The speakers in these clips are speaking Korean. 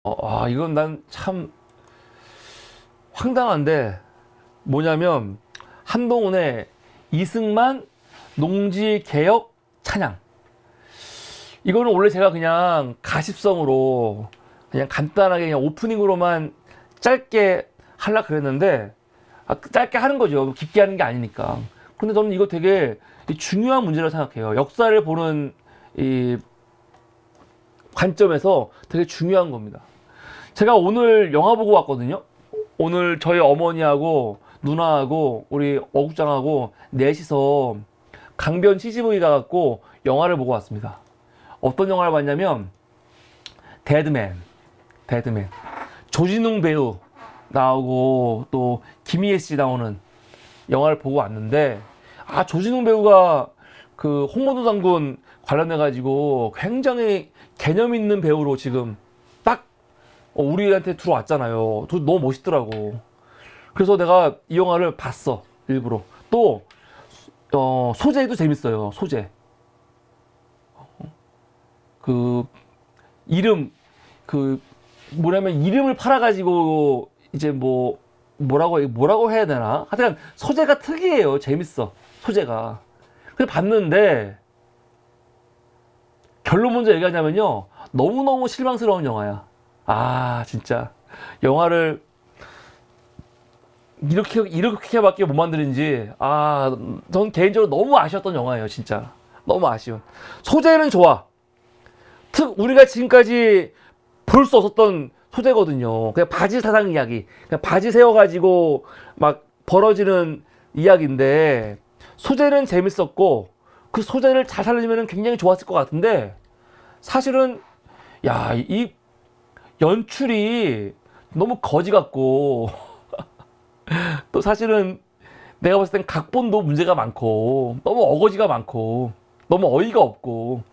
이건 난 참 황당한데, 뭐냐면 한동훈의 이승만 농지 개혁 찬양. 이거는 원래 제가 그냥 가십성으로 그냥 간단하게 그냥 오프닝으로만 짧게 하려고 그랬는데, 짧게 하는 거죠. 깊게 하는 게 아니니까. 근데 저는 이거 되게 중요한 문제라고 생각해요. 역사를 보는 이 관점에서 되게 중요한 겁니다. 제가 오늘 영화 보고 왔거든요. 오늘 저희 어머니하고 누나하고 우리 어국장하고 넷이서 강변 CGV 가갖고 영화를 보고 왔습니다. 어떤 영화를 봤냐면 데드맨. 조진웅 배우 나오고 또 김희애 씨 나오는 영화를 보고 왔는데, 조진웅 배우가 그 홍문호 장군 관련해 가지고 굉장히 개념 있는 배우로 지금 딱 우리한테 들어왔잖아요. 너무 멋있더라고. 그래서 내가 이 영화를 봤어, 일부러. 또 소재도 재밌어요. 소재. 그 이름, 뭐냐면 이름을 팔아가지고 이제 뭐라고 해야 되나? 하여튼 소재가 특이해요. 재밌어, 소재가. 그래서 봤는데 결론 먼저 얘기하자면요, 너무너무 실망스러운 영화야. 진짜 영화를 이렇게밖에 못 만드는지, 전 개인적으로 너무 아쉬웠던 영화예요. 진짜 너무 아쉬운. 소재는 좋아. 우리가 지금까지 볼 수 없었던 소재거든요. 그냥 바지 사상 이야기, 그냥 바지 세워가지고 막 벌어지는 이야기인데, 소재는 재밌었고 그 소재를 잘 살리면 굉장히 좋았을 것 같은데, 사실은 이 연출이 너무 거지 같고 또 사실은 내가 봤을 땐 각본도 문제가 많고 너무 어거지가 많고 너무 어이가 없고,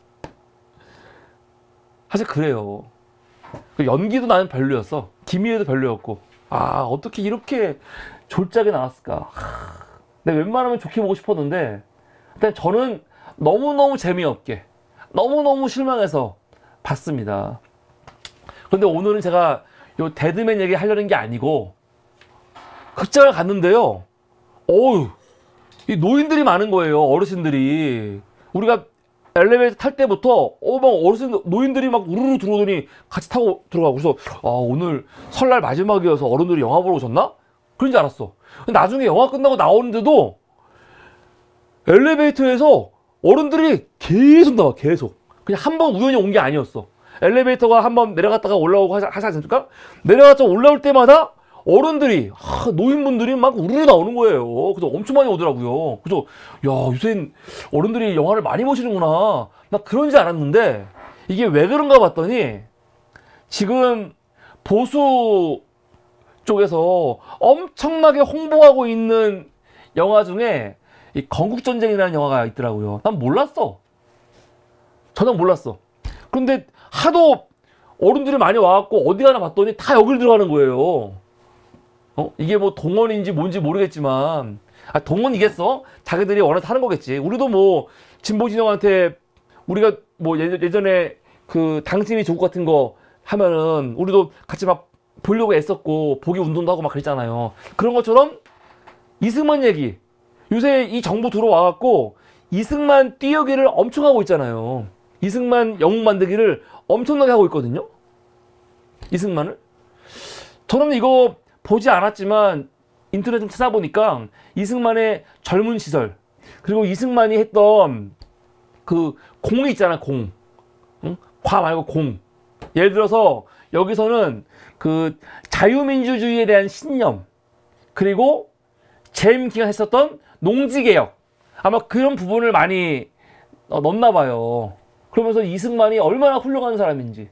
사실 그래요. 연기도 나는 별로였어. 김희애도 별로였고. 어떻게 이렇게 졸작이 나왔을까. 내가 웬만하면 좋게 보고 싶었는데, 일단 저는 너무너무 재미없게, 너무너무 실망해서 봤습니다. 그런데 오늘은 제가 요 데드맨 얘기 하려는 게 아니고, 극장을 갔는데요, 이 노인들이 많은 거예요. 어르신들이. 우리가 엘리베이터 탈 때부터 노인들이 막 우르르 들어오더니 같이 타고 들어가고. 그래서 오늘 설날 마지막이어서 어른들이 영화 보러 오셨나? 그런 줄 알았어. 근데 나중에 영화 끝나고 나오는데도 엘리베이터에서 어른들이 계속 나와. 계속. 그냥 한 번 우연히 온 게 아니었어. 엘리베이터가 한 번 내려갔다가 올라오고 하지 않습니까? 내려갔다 올라올 때마다 어른들이, 노인분들이 막 우르르 나오는 거예요. 그래서 엄청 많이 오더라고요. 그래서 요새 어른들이 영화를 많이 보시는구나, 나 그런 줄 알았는데, 이게 왜 그런가 봤더니 지금 보수 쪽에서 엄청나게 홍보하고 있는 영화 중에 이 건국전쟁이라는 영화가 있더라고요. 난 몰랐어. 전혀 몰랐어. 그런데 하도 어른들이 많이 와갖고 어디 가나 봤더니 다 여길 들어가는 거예요. 이게 뭐 동원인지 뭔지 모르겠지만, 동원이겠어? 자기들이 원해서 하는 거겠지. 우리도 뭐 진보진영한테 우리가 뭐 예전에 그 당신이 조국 같은 거 하면은 우리도 같이 막 보려고 애썼고 보기 운동도 하고 막 그랬잖아요. 그런 것처럼 이승만 얘기, 요새 이 정부 들어와갖고 이승만 띄우기를 엄청 하고 있잖아요. 이승만 영웅 만들기를 엄청나게 하고 있거든요. 이승만을. 저는 이거 보지 않았지만 인터넷 좀 찾아보니까 이승만의 젊은 시절, 그리고 이승만이 했던 그 공이 있잖아. 공. 응? 과 말고 공. 예를 들어서 여기서는 그 자유민주주의에 대한 신념, 그리고 재임기가 했었던 농지개혁, 아마 그런 부분을 많이 넣었나 봐요. 그러면서 이승만이 얼마나 훌륭한 사람인지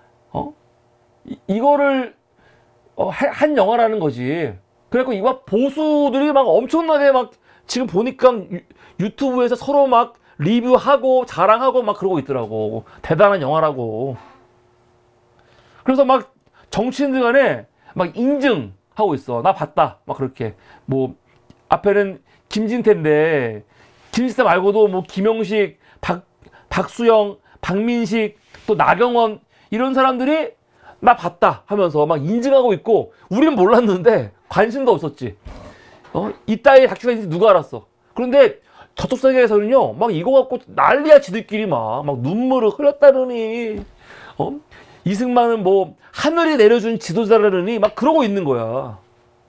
이거를 한 영화라는 거지. 그래갖고 이거 보수들이 막 엄청나게 막 지금 보니까 유튜브에서 서로 막 리뷰하고 자랑하고 막 그러고 있더라고. 대단한 영화라고. 그래서 막 정치인들 간에 막 인증하고 있어. 나 봤다. 막 그렇게. 뭐 앞에는 김진태인데, 김진태 말고도 뭐 김영식, 박수영, 박민식, 또 나경원, 이런 사람들이 나 봤다 하면서 막 인증하고 있고 우리는 몰랐는데 관심도 없었지. 이따위 다큐가 있는지 누가 알았어. 그런데 저쪽 세계에서는요 막 이거 갖고 난리야. 지들끼리 막 눈물을 흘렸다느니 이승만은 뭐 하늘이 내려준 지도자라느니 막 그러고 있는 거야.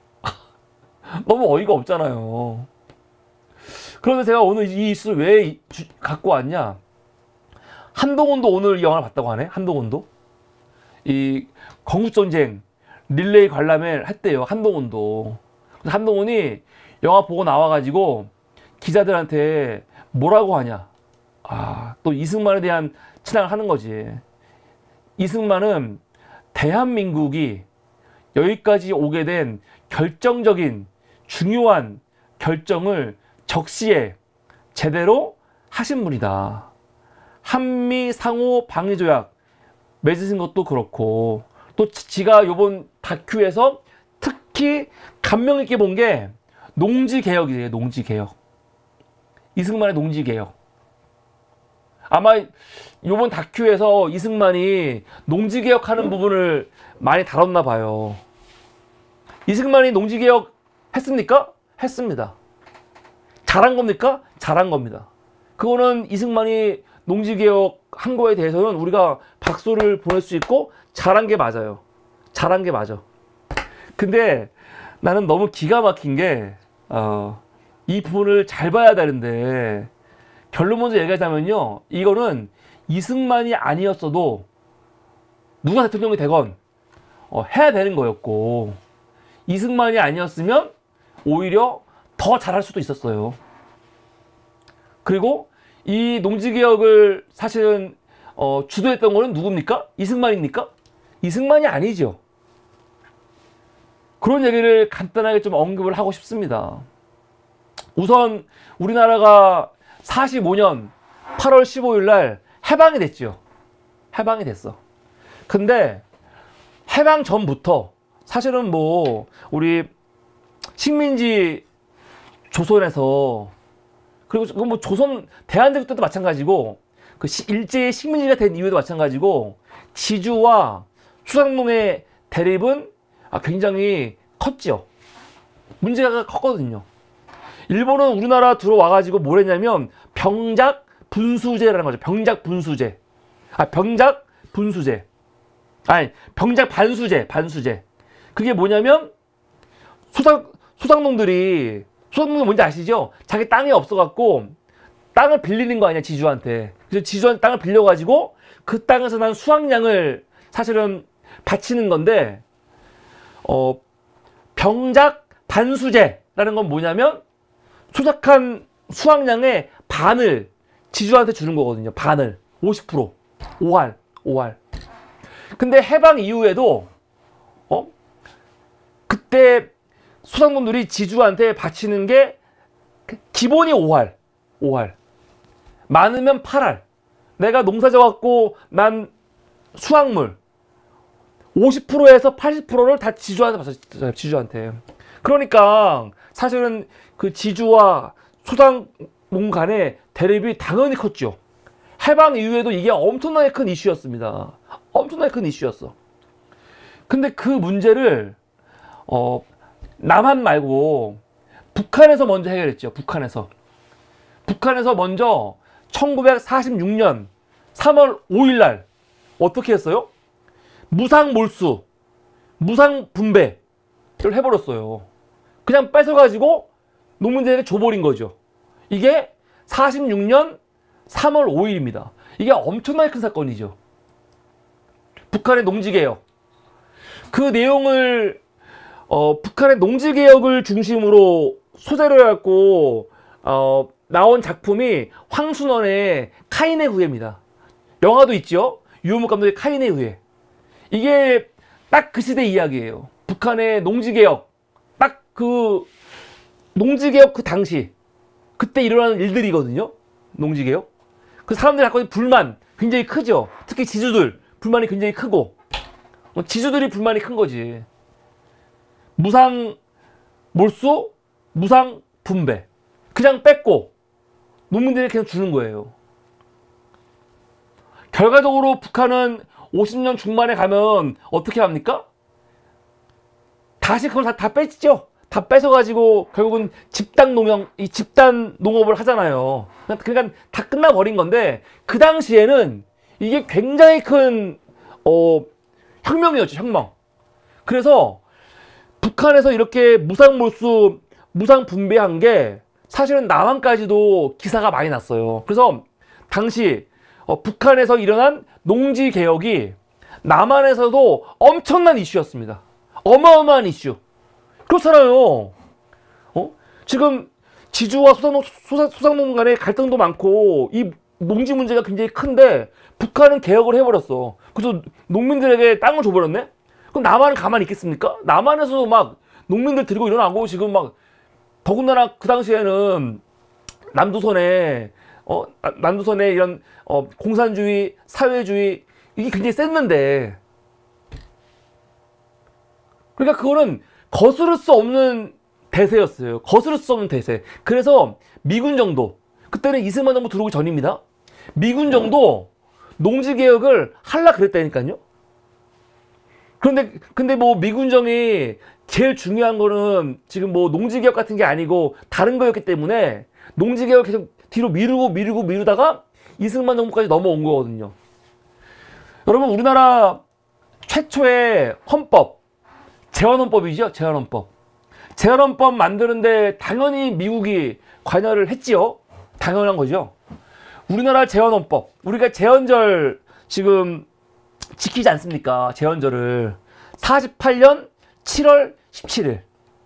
너무 어이가 없잖아요. 그런데 제가 오늘 이 이슈를 왜 갖고 왔냐. 한동훈도 오늘 이 영화를 봤다고 하네. 한동훈도 이 건국전쟁 릴레이 관람을 했대요. 한동훈도. 그래서 한동훈이 영화 보고 나와가지고 기자들한테 뭐라고 하냐. 또 이승만에 대한 친항을 하는 거지. 이승만은 대한민국이 여기까지 오게 된 결정적인 중요한 결정을 적시에 제대로 하신 분이다. 한미 상호 방위 조약 맺으신 것도 그렇고, 또 지가 요번 다큐에서 특히 감명 있게 본 게 농지개혁이에요. 농지개혁. 이승만의 농지개혁. 아마 요번 다큐에서 이승만이 농지개혁하는 부분을 많이 다뤘나 봐요. 이승만이 농지개혁 했습니까? 했습니다. 잘한 겁니까? 잘한 겁니다. 그거는 이승만이 농지개혁 한 거에 대해서는 우리가 박수를 보낼 수 있고 잘한 게 맞아요. 잘한 게 맞아. 근데 나는 너무 기가 막힌 게 이 부분을 잘 봐야 되는데, 결론 먼저 얘기하자면요, 이거는 이승만이 아니었어도 누가 대통령이 되건 해야 되는 거였고, 이승만이 아니었으면 오히려 더 잘할 수도 있었어요. 그리고 이 농지개혁을 사실은 주도했던 거는 누굽니까? 이승만입니까? 이승만이 아니죠. 그런 얘기를 간단하게 좀 언급을 하고 싶습니다. 우선 우리나라가 45년 8월 15일 날 해방이 됐죠. 해방이 됐어. 근데 해방 전부터 사실은 뭐 우리 식민지 조선에서, 그리고 뭐 조선 대한제국 때도 마찬가지고, 그 일제의 식민지가 된 이후에도 마찬가지고, 지주와 수상농의 대립은 굉장히 컸죠. 문제가 컸거든요. 일본은 우리나라 들어와가지고 뭘 했냐면 병작 분수제라는 거죠. 병작 분수제. 병작 분수제. 병작 반수제. 그게 뭐냐면 소상농들이 뭔지 아시죠? 자기 땅이 없어갖고 땅을 빌리는 거 아니야, 지주한테. 그래서 지주한테 땅을 빌려가지고 그 땅에서 난 수확량을 사실은 바치는 건데, 병작 반수제라는 건 뭐냐면 수확한 수확량의 반을 지주한테 주는 거거든요. 반을. 50%. 5할. 근데 해방 이후에도 그때 소상공인들이 지주한테 바치는 게 기본이 5할. 많으면 8할. 내가 농사 져갖고 난 수확물 50%에서 80%를 다 지주한테 받았어요. 지주한테. 그러니까 사실은 그 지주와 소상농 간의 대립이 당연히 컸죠. 해방 이후에도 이게 엄청나게 큰 이슈였습니다. 엄청나게 큰 이슈였어. 근데 그 문제를 남한 말고 북한에서 먼저 해결했죠. 북한에서 먼저 1946년 3월 5일 날 어떻게 했어요? 무상몰수, 무상분배를 해버렸어요. 그냥 뺏어가지고 농민들에게 줘버린 거죠. 이게 46년 3월 5일입니다. 이게 엄청나게 큰 사건이죠. 북한의 농지개혁. 그 내용을 북한의 농지개혁을 중심으로 소재로 해갖고 나온 작품이 황순원의 카인의 후예입니다. 영화도 있죠. 유현목 감독의 카인의 후예. 이게 딱 그 시대 이야기예요. 북한의 농지개혁. 딱 그 농지개혁 그 당시 그때 일어나는 일들이거든요. 농지개혁. 그 사람들이 갖고 있는 불만 굉장히 크죠. 특히 지주들 불만이 굉장히 크고, 지주들이 불만이 큰 거지. 무상 몰수, 무상 분배. 그냥 뺏고 농민들에게 그냥 주는 거예요. 결과적으로 북한은 50년 중반에 가면 어떻게 합니까? 다시 그걸 다 뺏죠. 다 뺏어가지고 결국은 집단 농영, 이 집단 농업을 하잖아요. 그러니까 다 끝나버린 건데 그 당시에는 이게 굉장히 큰 혁명이었죠. 혁명. 그래서 북한에서 이렇게 무상몰수, 무상분배한 게 사실은 남한까지도 기사가 많이 났어요. 그래서 당시 북한에서 일어난 농지개혁이 남한에서도 엄청난 이슈였습니다. 어마어마한 이슈. 그렇잖아요. 지금 지주와 소상농 간의 갈등도 많고 이 농지 문제가 굉장히 큰데 북한은 개혁을 해버렸어. 그래서 농민들에게 땅을 줘버렸네? 그럼 남한은 가만히 있겠습니까? 남한에서도 막 농민들 들고 일어나고 지금 막 더군다나 그 당시에는 남조선에 이런 공산주의, 사회주의 이게 굉장히 셌는데 그러니까 그거는 거스를 수 없는 대세였어요. 거스를 수 없는 대세. 그래서 미군 정도 그때는 이승만 정부 들어오기 전입니다. 미군 정도 농지개혁을 하려 그랬다니까요. 근데 뭐 미군정이 제일 중요한 거는 지금 뭐 농지개혁 같은 게 아니고 다른 거였기 때문에 농지개혁 계속 뒤로 미루다가 이승만 정부까지 넘어온 거거든요. 여러분 우리나라 최초의 헌법 제헌헌법이죠. 제헌헌법. 제헌헌법 만드는데 당연히 미국이 관여를 했지요. 당연한 거죠. 우리나라 제헌헌법. 우리가 제헌절 지금 지키지 않습니까? 제헌절을. 48년 7월 17일.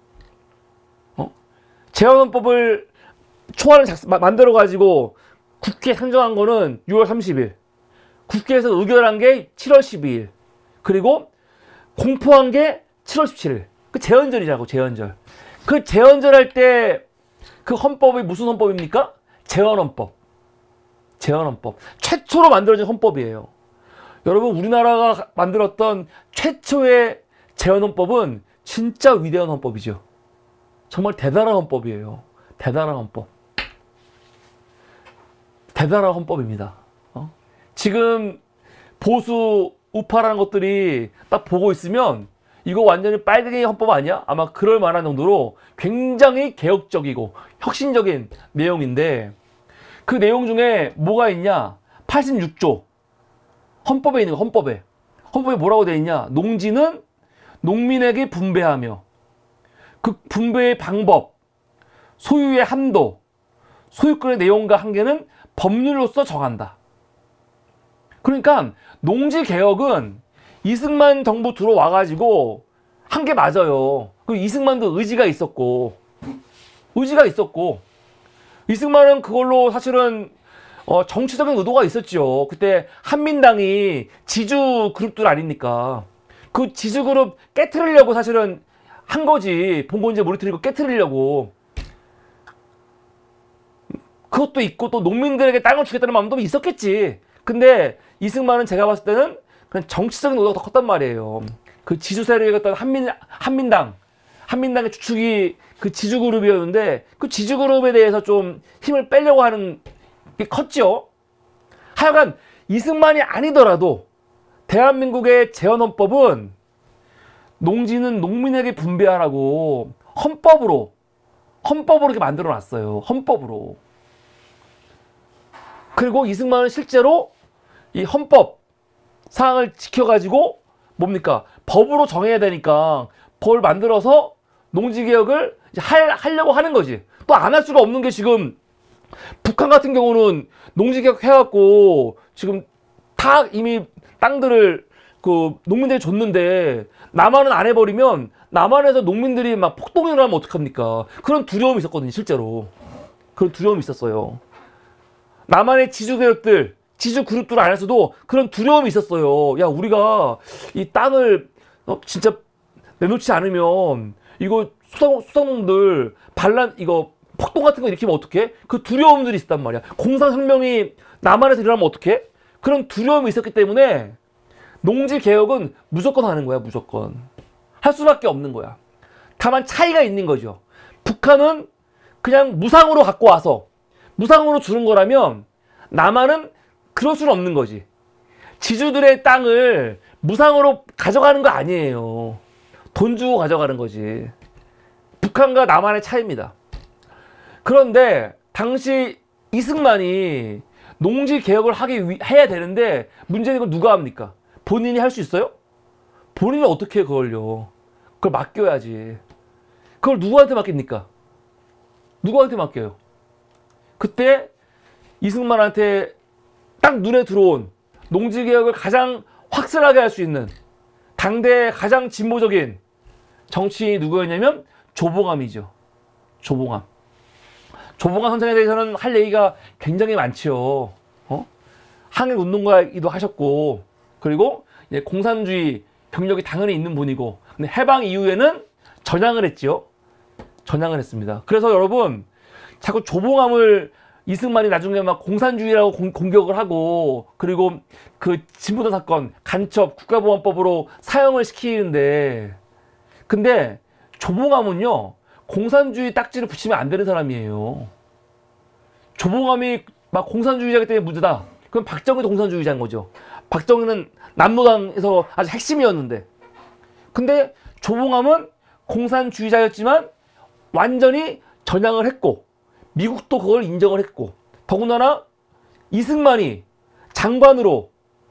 제헌헌법을 초안을 만들어가지고 국회에 상정한 거는 6월 30일. 국회에서 의결한 게 7월 12일. 그리고 공포한 게 7월 17일. 그 제헌절이라고, 제헌절. 그 제헌절 할 때 그 헌법이 무슨 헌법입니까? 제헌헌법. 제헌헌법. 최초로 만들어진 헌법이에요. 여러분, 우리나라가 만들었던 최초의 제헌헌법은 진짜 위대한 헌법이죠. 정말 대단한 헌법이에요. 대단한 헌법. 대단한 헌법입니다. 지금 보수 우파라는 것들이 딱 보고 있으면 이거 완전히 빨갱이 헌법 아니야? 아마 그럴 만한 정도로 굉장히 개혁적이고 혁신적인 내용인데 그 내용 중에 뭐가 있냐? 86조 헌법에 있는 거, 헌법에 뭐라고 되어 있냐? 농지는 농민에게 분배하며 그 분배의 방법, 소유의 한도, 소유권의 내용과 한계는 법률로서 정한다. 그러니까 농지 개혁은 이승만 정부 들어와가지고 한 게 맞아요. 그 이승만도 의지가 있었고 이승만은 그걸로 사실은 정치적인 의도가 있었죠. 그때 한민당이 지주 그룹들 아닙니까? 그 지주 그룹 깨트리려고 사실은 한 거지. 봉건제 무너뜨리고 깨트리려고. 그것도 있고 또 농민들에게 땅을 주겠다는 마음도 있었겠지. 근데 이승만은 제가 봤을 때는 그냥 정치적인 의도가 더 컸단 말이에요. 그 지주 세력이었던 한민당의 주축이 그 지주 그룹이었는데 그 지주 그룹에 대해서 좀 힘을 빼려고 하는 게 컸죠. 하여간 이승만이 아니더라도 대한민국의 제헌헌법은 농지는 농민에게 분배하라고 헌법으로 이렇게 만들어 놨어요. 헌법으로. 그리고 이승만은 실제로 이 헌법 사항을 지켜가지고 뭡니까? 법으로 정해야 되니까 법을 만들어서 농지개혁을 하려고 하는 거지. 또 안 할 수가 없는 게 지금 북한 같은 경우는 농지개혁 해갖고 지금 다 이미 땅들을 그 농민들이 줬는데 남한은 안 해버리면 남한에서 농민들이 막 폭동이 일어나면 어떡합니까? 그런 두려움이 있었거든요. 실제로. 그런 두려움이 있었어요. 남한의 지주개혁들, 지주 그룹들 안에서도 그런 두려움이 있었어요. 야, 우리가 이 땅을 진짜 내놓지 않으면 이거 수상농들 반란 이거 폭동 같은 거 일으키면 어떡해? 그 두려움들이 있었단 말이야. 공산혁명이 남한에서 일어나면 어떡해? 그런 두려움이 있었기 때문에 농지 개혁은 무조건 하는 거야. 무조건. 할 수밖에 없는 거야. 다만 차이가 있는 거죠. 북한은 그냥 무상으로 갖고 와서 무상으로 주는 거라면 남한은 그럴 수는 없는 거지. 지주들의 땅을 무상으로 가져가는 거 아니에요. 돈 주고 가져가는 거지. 북한과 남한의 차이입니다. 그런데 당시 이승만이 농지 개혁을 해야 되는데 문제는 이걸 누가 합니까? 본인이 할 수 있어요? 본인이 어떻게 해, 그걸요? 그걸 맡겨야지. 그걸 누구한테 맡깁니까? 누구한테 맡겨요? 그때 이승만한테 딱 눈에 들어온 농지 개혁을 가장 확실하게 할 수 있는 당대의 가장 진보적인 정치인이 누구였냐면 조봉암이죠. 조봉암. 조봉암 선생에 대해서는 할 얘기가 굉장히 많지요. 항일운동가이기도 하셨고, 그리고 공산주의 경력이 당연히 있는 분이고, 근데 해방 이후에는 전향을 했지요. 전향을 했습니다. 그래서 여러분, 자꾸 조봉암을 이승만이 나중에 막 공산주의라고 공격을 하고, 그리고 그 진보단 사건, 간첩, 국가보안법으로 사형을 시키는데, 근데 조봉암은요, 공산주의 딱지를 붙이면 안 되는 사람이에요. 조봉암이 막 공산주의자이기 때문에 문제다. 그럼 박정희도 공산주의자인 거죠. 박정희는 남로당에서 아주 핵심이었는데. 근데 조봉암은 공산주의자였지만 완전히 전향을 했고, 미국도 그걸 인정을 했고, 더군다나 이승만이 장관으로,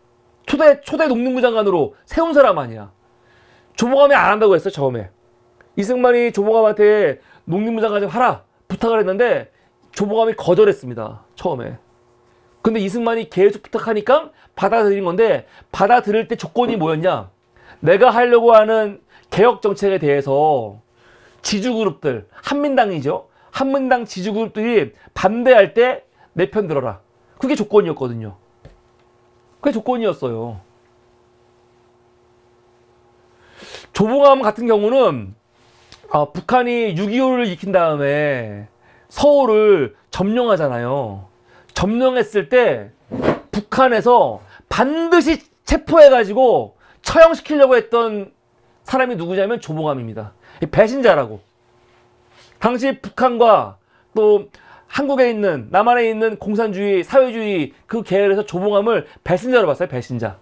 초대 농림부 장관으로 세운 사람 아니야. 조봉암이 안 한다고 했어요, 처음에. 이승만이 조봉암한테 농림부 장관 좀 하라 부탁을 했는데 조봉암이 거절했습니다, 처음에. 근데 이승만이 계속 부탁하니까 받아들인 건데, 받아들일 때 조건이 뭐였냐? 내가 하려고 하는 개혁 정책에 대해서 지주그룹들, 한민당이죠. 한민당 지주그룹들이 반대할 때 내 편 들어라. 그게 조건이었거든요. 그게 조건이었어요. 조봉암 같은 경우는 북한이 6.25를 일으킨 다음에 서울을 점령하잖아요. 점령했을 때 북한에서 반드시 체포해가지고 처형시키려고 했던 사람이 누구냐면 조봉암입니다. 배신자라고. 당시 북한과 또 한국에 있는, 남한에 있는 공산주의, 사회주의 그 계열에서 조봉암을 배신자로 봤어요. 배신자.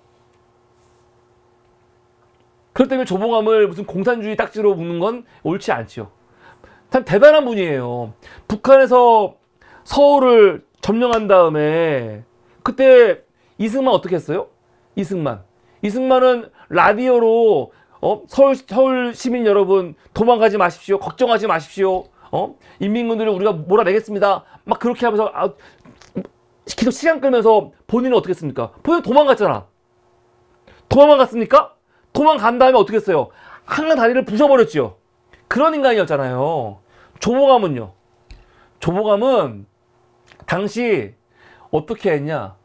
그렇기 때문에 조봉암을 무슨 공산주의 딱지로 묶는 건 옳지 않지요. 참 대단한 분이에요. 북한에서 서울을 점령한 다음에 그때 이승만 어떻게 했어요? 이승만은 라디오로 서울 시민 여러분 도망가지 마십시오. 걱정하지 마십시오. 인민군들을 우리가 몰아내겠습니다. 막 그렇게 하면서 계속 시간 끌면서 본인은 어떻게 했습니까? 본인은 도망갔잖아. 도망갔습니까? 도망간 다음에 어떻게 했어요? 한강 다리를 부셔버렸죠. 그런 인간이었잖아요. 조봉암은요. 조봉암은 당시 어떻게 했냐?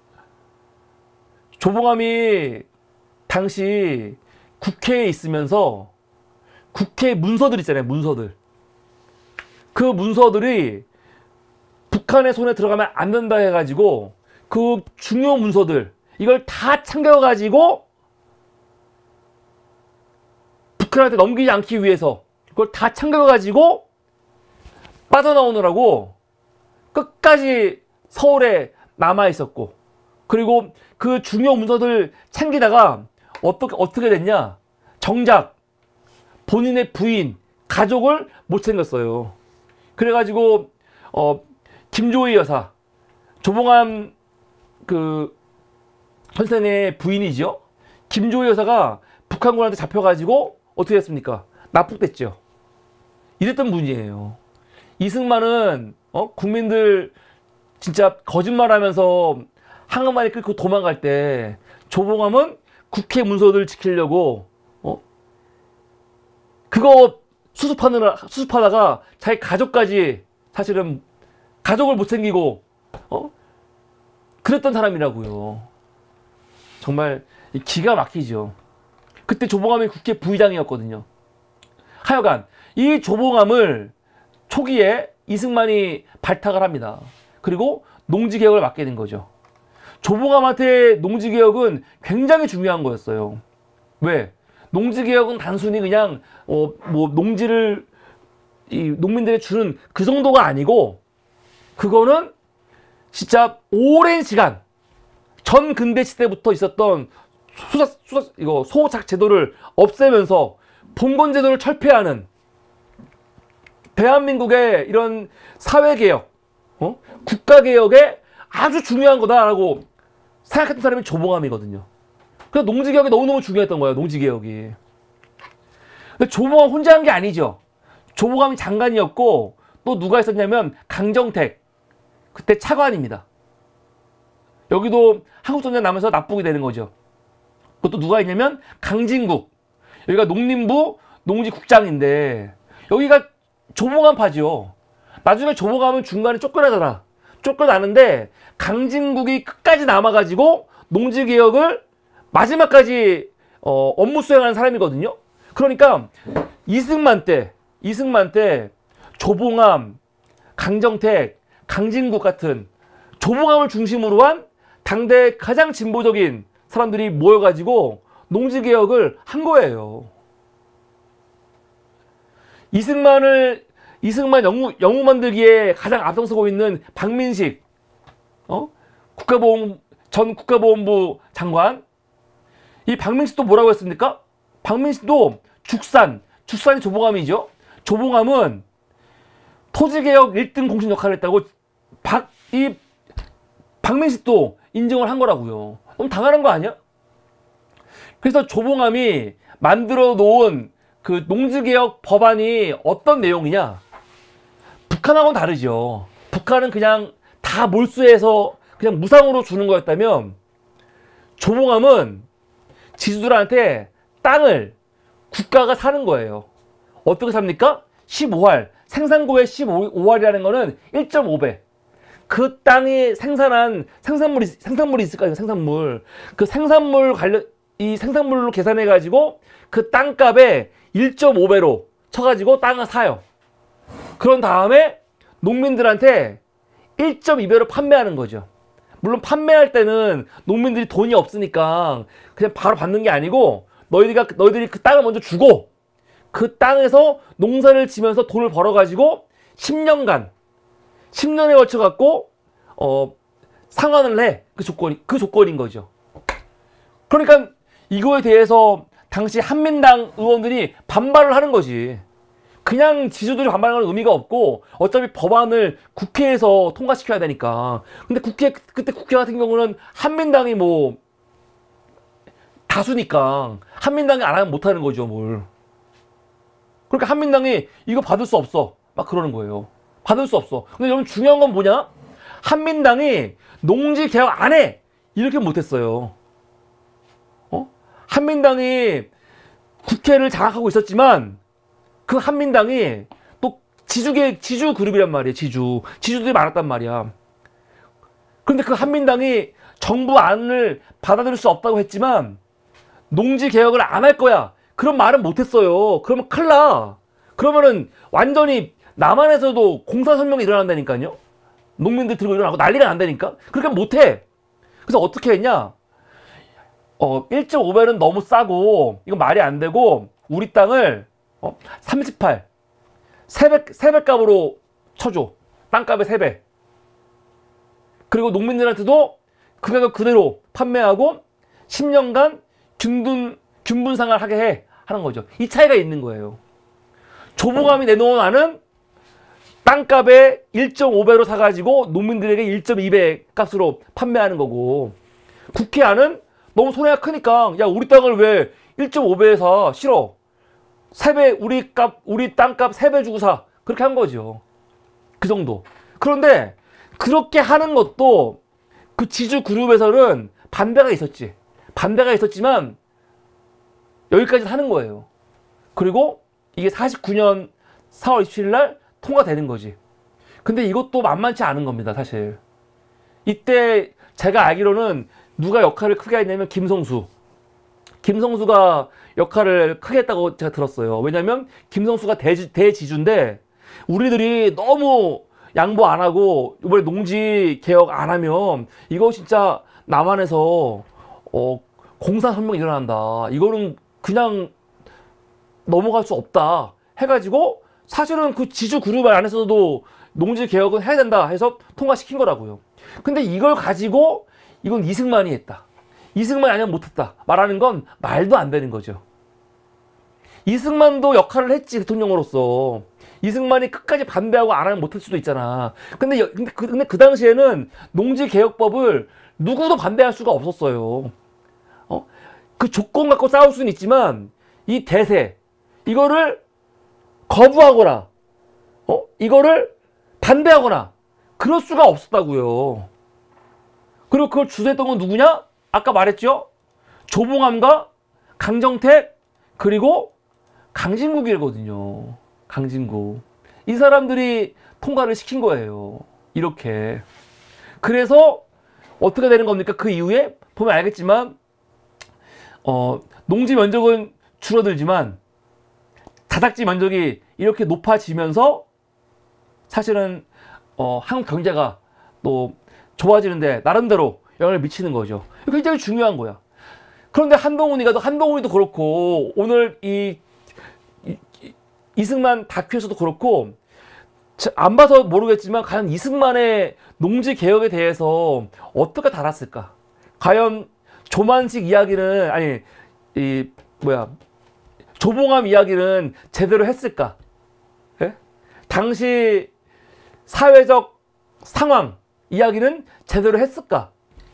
조봉암이 당시 국회에 있으면서 국회 문서들 있잖아요. 문서들. 그 문서들이 북한의 손에 들어가면 안 된다 해가지고 그 중요 문서들 이걸 다 챙겨가지고 북한한테 넘기지 않기 위해서 그걸 다 챙겨가지고 빠져나오느라고 끝까지 서울에 남아있었고, 그리고 그 중요 문서들 챙기다가 어떻게 됐냐? 정작 본인의 부인, 가족을 못 챙겼어요. 그래가지고 김조희 여사, 조봉암 그 선생의 부인이죠. 김조희 여사가 북한군한테 잡혀가지고 어떻게 됐습니까? 납북됐죠. 이랬던 분이에요. 이승만은 국민들 진짜 거짓말하면서 항해만에 끌고 도망갈 때 조봉암은 국회 문서들 지키려고 그거 수습하다가 자기 가족까지 사실은 가족을 못 챙기고 그랬던 사람이라고요. 정말 기가 막히죠. 그때 조봉암이 국회 부의장이었거든요. 하여간 이 조봉암을 초기에 이승만이 발탁을 합니다. 그리고 농지개혁을 맡게 된 거죠. 조봉암한테 농지개혁은 굉장히 중요한 거였어요. 왜? 농지개혁은 단순히 그냥 농지를 농민들에게 주는 그 정도가 아니고, 그거는 진짜 오랜 시간 전근대 시대부터 있었던 소작 제도를 없애면서 봉건 제도를 철폐하는 대한민국의 이런 사회개혁, 국가개혁에 아주 중요한 거다라고 생각했던 사람이 조봉암이거든요. 그래서 농지개혁이 너무너무 중요했던 거예요. 농지개혁이. 근데 조봉암 혼자 한 게 아니죠. 조봉암이 장관이었고 또 누가 있었냐면 강정택, 그때 차관입니다. 여기도 한국전쟁 나면서 납북이 되는 거죠. 그것도 누가 있냐면 강진국, 여기가 농림부 농지국장인데 여기가 조봉암 파지요. 나중에 조봉암은 중간에 쫓겨나잖아. 쫓겨나는데 강진국이 끝까지 남아가지고 농지개혁을 마지막까지 업무 수행하는 사람이거든요. 그러니까 이승만 때 조봉암, 강정택, 강진국 같은 조봉암을 중심으로 한 당대 가장 진보적인 사람들이 모여가지고 농지개혁을 한 거예요. 이승만 영웅 만들기에 가장 앞장서고 있는 박민식, 전 국가보훈부 장관. 이 박민식도 뭐라고 했습니까? 박민식도 죽산이 조봉암이죠. 조봉암은 토지개혁 1등 공신 역할을 했다고 박민식도 인정을 한 거라고요. 너무 당연한 거 아니야? 그래서 조봉암이 만들어 놓은 그 농지개혁 법안이 어떤 내용이냐? 북한하고는 다르죠. 북한은 그냥 다 몰수해서 그냥 무상으로 주는 거였다면 조봉암은 지주들한테 땅을 국가가 사는 거예요. 어떻게 삽니까? 15할. 생산고의 15할이라는 거는 1.5배. 그 땅이 생산한 생산물이 있을 거 아니에요. 생산물. 그 생산물로 계산해 가지고 그 땅값에 1.5배로 쳐가지고 땅을 사요. 그런 다음에 농민들한테 1.2배로 판매하는 거죠. 물론 판매할 때는 농민들이 돈이 없으니까 그냥 바로 받는 게 아니고 너희들이 그 땅을 먼저 주고 그 땅에서 농사를 지면서 돈을 벌어가지고 10년에 걸쳐갖고 상환을 해. 그 조건인 거죠. 그러니까 이거에 대해서 당시 한민당 의원들이 반발을 하는 거지. 그냥 지주들이 반발하는 의미가 없고 어차피 법안을 국회에서 통과시켜야 되니까. 근데 그때 국회 같은 경우는 한민당이 뭐 다수니까 한민당이 안 하면 못 하는 거죠, 뭘. 그러니까 한민당이 이거 받을 수 없어. 막 그러는 거예요. 받을 수 없어. 근데 여러분 중요한 건 뭐냐? 한민당이 농지 개혁 안 해. 이렇게 못 했어요. 한민당이 국회를 장악하고 있었지만 그 한민당이 또 지주 그룹이란 말이에요. 지주들이 많았단 말이야. 그런데 그 한민당이 정부 안을 받아들일 수 없다고 했지만 농지 개혁을 안 할 거야. 그런 말은 못 했어요. 그러면 큰일 나. 그러면은 완전히 남한에서도 공사선명이 일어난다니까요. 농민들 들고 일어나고 난리가 난다니까. 그러니까 못 해. 그래서 어떻게 했냐? 1.5배는 너무 싸고 이거 말이 안 되고 우리 땅을 38 3배 값으로 쳐줘. 땅값의 3배. 그리고 농민들한테도 그 가격 그대로 판매하고 10년간 균분상을 하게 해 하는 거죠. 이 차이가 있는 거예요. 조봉암이 내놓은 안은 땅값의 1.5배로 사가지고 농민들에게 1.2배 값으로 판매하는 거고, 국회 안은 너무 손해가 크니까 야 우리 땅을 왜 1.5배에 사? 싫어. 3배 우리 땅값 3배 주고 사. 그렇게 한 거죠. 그 정도. 그런데 그렇게 하는 것도 그 지주 그룹에서는 반대가 있었지. 반대가 있었지만 여기까지 하는 거예요. 그리고 이게 49년 4월 27일 날 통과되는 거지. 근데 이것도 만만치 않은 겁니다, 사실. 이때 제가 알기로는 누가 역할을 크게 했냐면 김성수가 역할을 크게 했다고 제가 들었어요. 왜냐면 김성수가 대지주인데 우리들이 너무 양보 안 하고 이번에 농지 개혁 안 하면 이거 진짜 남한에서 공사선명이 일어난다. 이거는 그냥 넘어갈 수 없다 해가지고 사실은 그 지주 그룹 안에서도 농지 개혁은 해야 된다 해서 통과시킨 거라고요. 근데 이걸 가지고 이건 이승만이 했다. 이승만이 아니면 못했다. 말하는 건 말도 안 되는 거죠. 이승만도 역할을 했지, 대통령으로서. 이승만이 끝까지 반대하고 안 하면 못할 수도 있잖아. 근데 그 당시에는 농지개혁법을 누구도 반대할 수가 없었어요. 그 조건 갖고 싸울 수는 있지만 이 대세, 이거를 거부하거나 이거를 반대하거나 그럴 수가 없었다고요. 그리고 그걸 주도했던 건 누구냐? 아까 말했죠? 조봉암과 강정택 그리고 강진국이거든요. 강진국. 이 사람들이 통과를 시킨 거예요. 이렇게. 그래서 어떻게 되는 겁니까? 그 이후에 보면 알겠지만 농지 면적은 줄어들지만 다닥지 면적이 이렇게 높아지면서 사실은 한국 경제가 또 좋아지는데 나름대로 영향을 미치는 거죠. 굉장히 중요한 거야. 그런데 한동훈이도 그렇고 오늘 이승만 다큐에서도 그렇고 안 봐서 모르겠지만 과연 이승만의 농지 개혁에 대해서 어떻게 달았을까? 과연 조만식 이야기는 조봉암 이야기는 제대로 했을까? 예? 당시 사회적 상황 이야기는 제대로 했을까?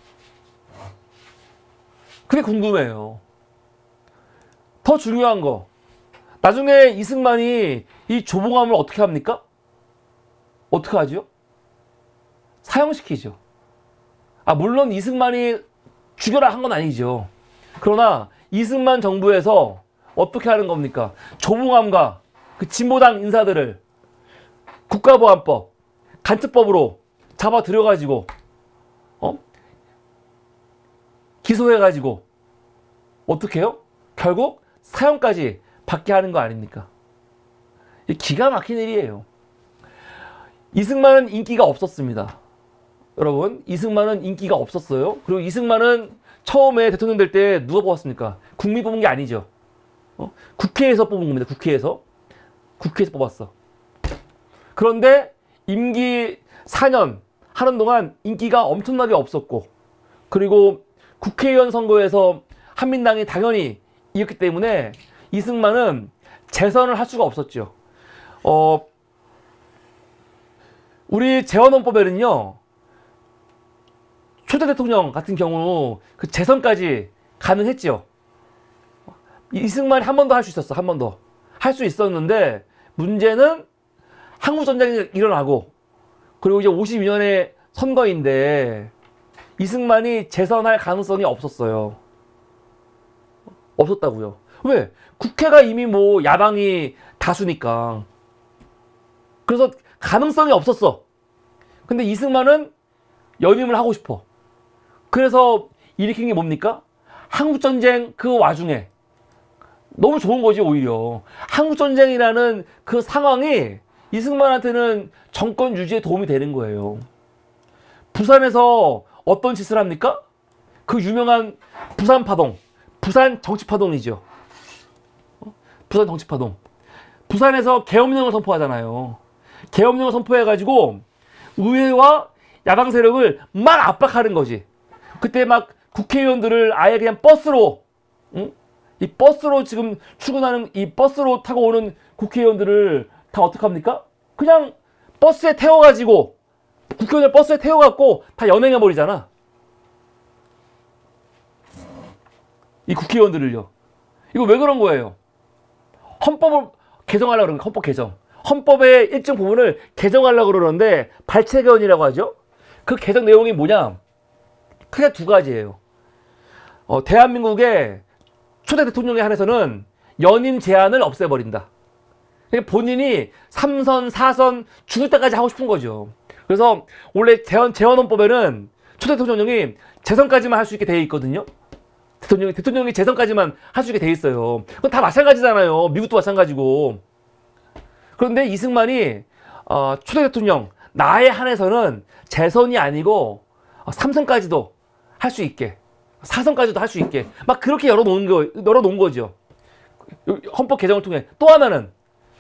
그게 궁금해요. 더 중요한 거, 나중에 이승만이 이 조봉암을 어떻게 합니까? 어떻게 하죠? 사형시키죠. 물론 이승만이 죽여라 한 건 아니죠. 그러나 이승만 정부에서 어떻게 하는 겁니까? 조봉암과 그 진보당 인사들을 국가보안법, 간첩법으로 잡아 들여가지고 기소해가지고 어떻게 해요? 결국 사형까지 받게 하는 거 아닙니까? 기가 막힌 일이에요. 이승만은 인기가 없었습니다. 여러분, 이승만은 인기가 없었어요. 그리고 이승만은 처음에 대통령 될 때 누가 뽑았습니까? 국민이 뽑은 게 아니죠. 국회에서 뽑은 겁니다. 국회에서 뽑았어. 그런데 임기 4년 하는 동안 인기가 엄청나게 없었고, 그리고 국회의원 선거에서 한민당이 당연히 이겼기 때문에 이승만은 재선을 할 수가 없었죠. 우리 재헌헌법에는요, 초대 대통령 같은 경우 그 재선까지 가능했죠. 이승만이 한 번 더 할 수 있었어. 한 번 더 할 수 있었는데 문제는 한국전쟁이 일어나고 그리고 이제 52년의 선거인데 이승만이 재선할 가능성이 없었어요. 없었다고요. 왜? 국회가 이미 야당이 다수니까. 그래서 가능성이 없었어. 근데 이승만은 연임을 하고 싶어. 그래서 일으킨 게 뭡니까? 한국전쟁 그 와중에. 너무 좋은 거지, 오히려. 한국전쟁이라는 그 상황이 이승만한테는 정권 유지에 도움이 되는 거예요. 부산에서 어떤 짓을 합니까? 그 유명한 부산파동. 부산 정치파동이죠. 부산 정치파동. 부산에서 계엄령을 선포하잖아요. 계엄령을 선포해가지고 의회와 야당 세력을 막 압박하는 거지. 그때 막 국회의원들을 아예 그냥 버스로, 이 버스로 지금 출근하는 이 버스로 타고 오는 국회의원들을 다 어떡합니까? 그냥 버스에 태워가지고, 국회의원들 버스에 태워갖고 다 연행해버리잖아. 이 국회의원들을요. 이거 왜 그런 거예요? 헌법을 개정하려고 그러는 거예요. 헌법 개정. 헌법의 일정 부분을 개정하려고 그러는데 발췌개헌이라고 하죠. 그 개정 내용이 뭐냐? 크게 두 가지예요. 대한민국의 초대 대통령에 한해서는 연임 제한을 없애버린다. 본인이 3선, 4선 죽을 때까지 하고 싶은 거죠. 그래서 원래 재헌헌법에는 초대 대통령이 재선까지만 할 수 있게 되어 있거든요. 대통령이 재선까지만 할 수 있게 돼 있어요. 그건 다 마찬가지잖아요. 미국도 마찬가지고. 그런데 이승만이 초대 대통령 나에 한해서는 재선이 아니고 3선까지도 할 수 있게, 4선까지도 할 수 있게 막 그렇게 열어놓은 거죠. 헌법 개정을 통해. 또 하나는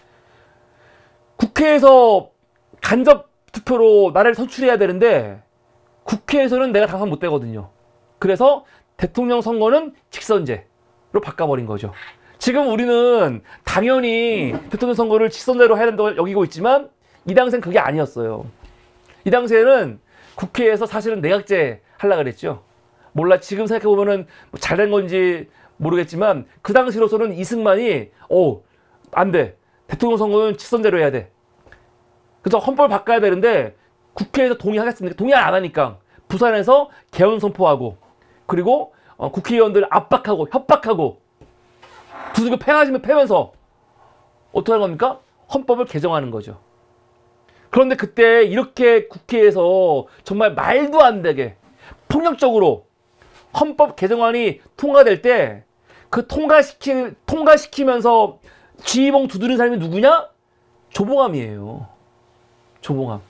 국회에서 간접 투표로 나를 선출해야 되는데 국회에서는 내가 당선 못 되거든요. 그래서 대통령 선거는 직선제로 바꿔버린 거죠. 지금 우리는 당연히 대통령 선거를 직선제로 해야 된다고 여기고 있지만 이 당시엔 그게 아니었어요. 이 당시에는 국회에서 사실은 내각제 하려고 그랬죠. 몰라, 지금 생각해보면은 잘된 건지 모르겠지만 그 당시로서는 이승만이 안 돼. 대통령 선거는 직선제로 해야 돼. 그래서 헌법을 바꿔야 되는데 국회에서 동의하겠습니까? 동의 안 하니까 부산에서 개헌 선포하고 그리고 국회의원들 압박하고 협박하고 두들겨 패면서 어떻게 하는 겁니까? 헌법을 개정하는 거죠. 그런데 그때 이렇게 국회에서 정말 말도 안 되게 폭력적으로 헌법 개정안이 통과될 때 그 통과시키면서 지휘봉 두드린 사람이 누구냐? 조봉암이에요. 조봉암.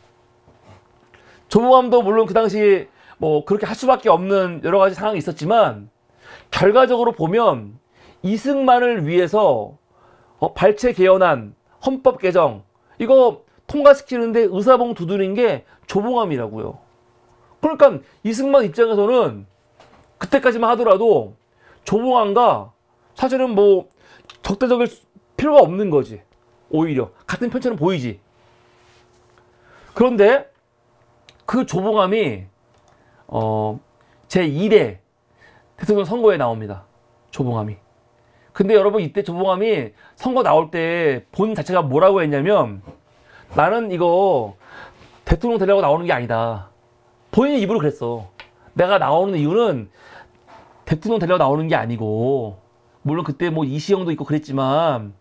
조봉암도 물론 그 당시 뭐 그렇게 할 수밖에 없는 여러 가지 상황이 있었지만 결과적으로 보면 이승만을 위해서 발췌 개헌안, 헌법 개정 이거 통과시키는데 의사봉 두드린 게 조봉암이라고요. 그러니까 이승만 입장에서는 그때까지만 하더라도 조봉암과 사실은 뭐 적대적일 필요가 없는 거지. 오히려 같은 편처럼 보이지. 그런데 그 조봉암이 제1회 대통령 선거에 나옵니다. 조봉암이. 근데 여러분 이때 조봉암이 선거 나올 때 본 자체가 뭐라고 했냐면 나는 이거 대통령 되려고 나오는 게 아니다. 본인이 입으로 그랬어. 내가 나오는 이유는 대통령 되려고 나오는 게 아니고 물론 그때 뭐 이시영도 있고 그랬지만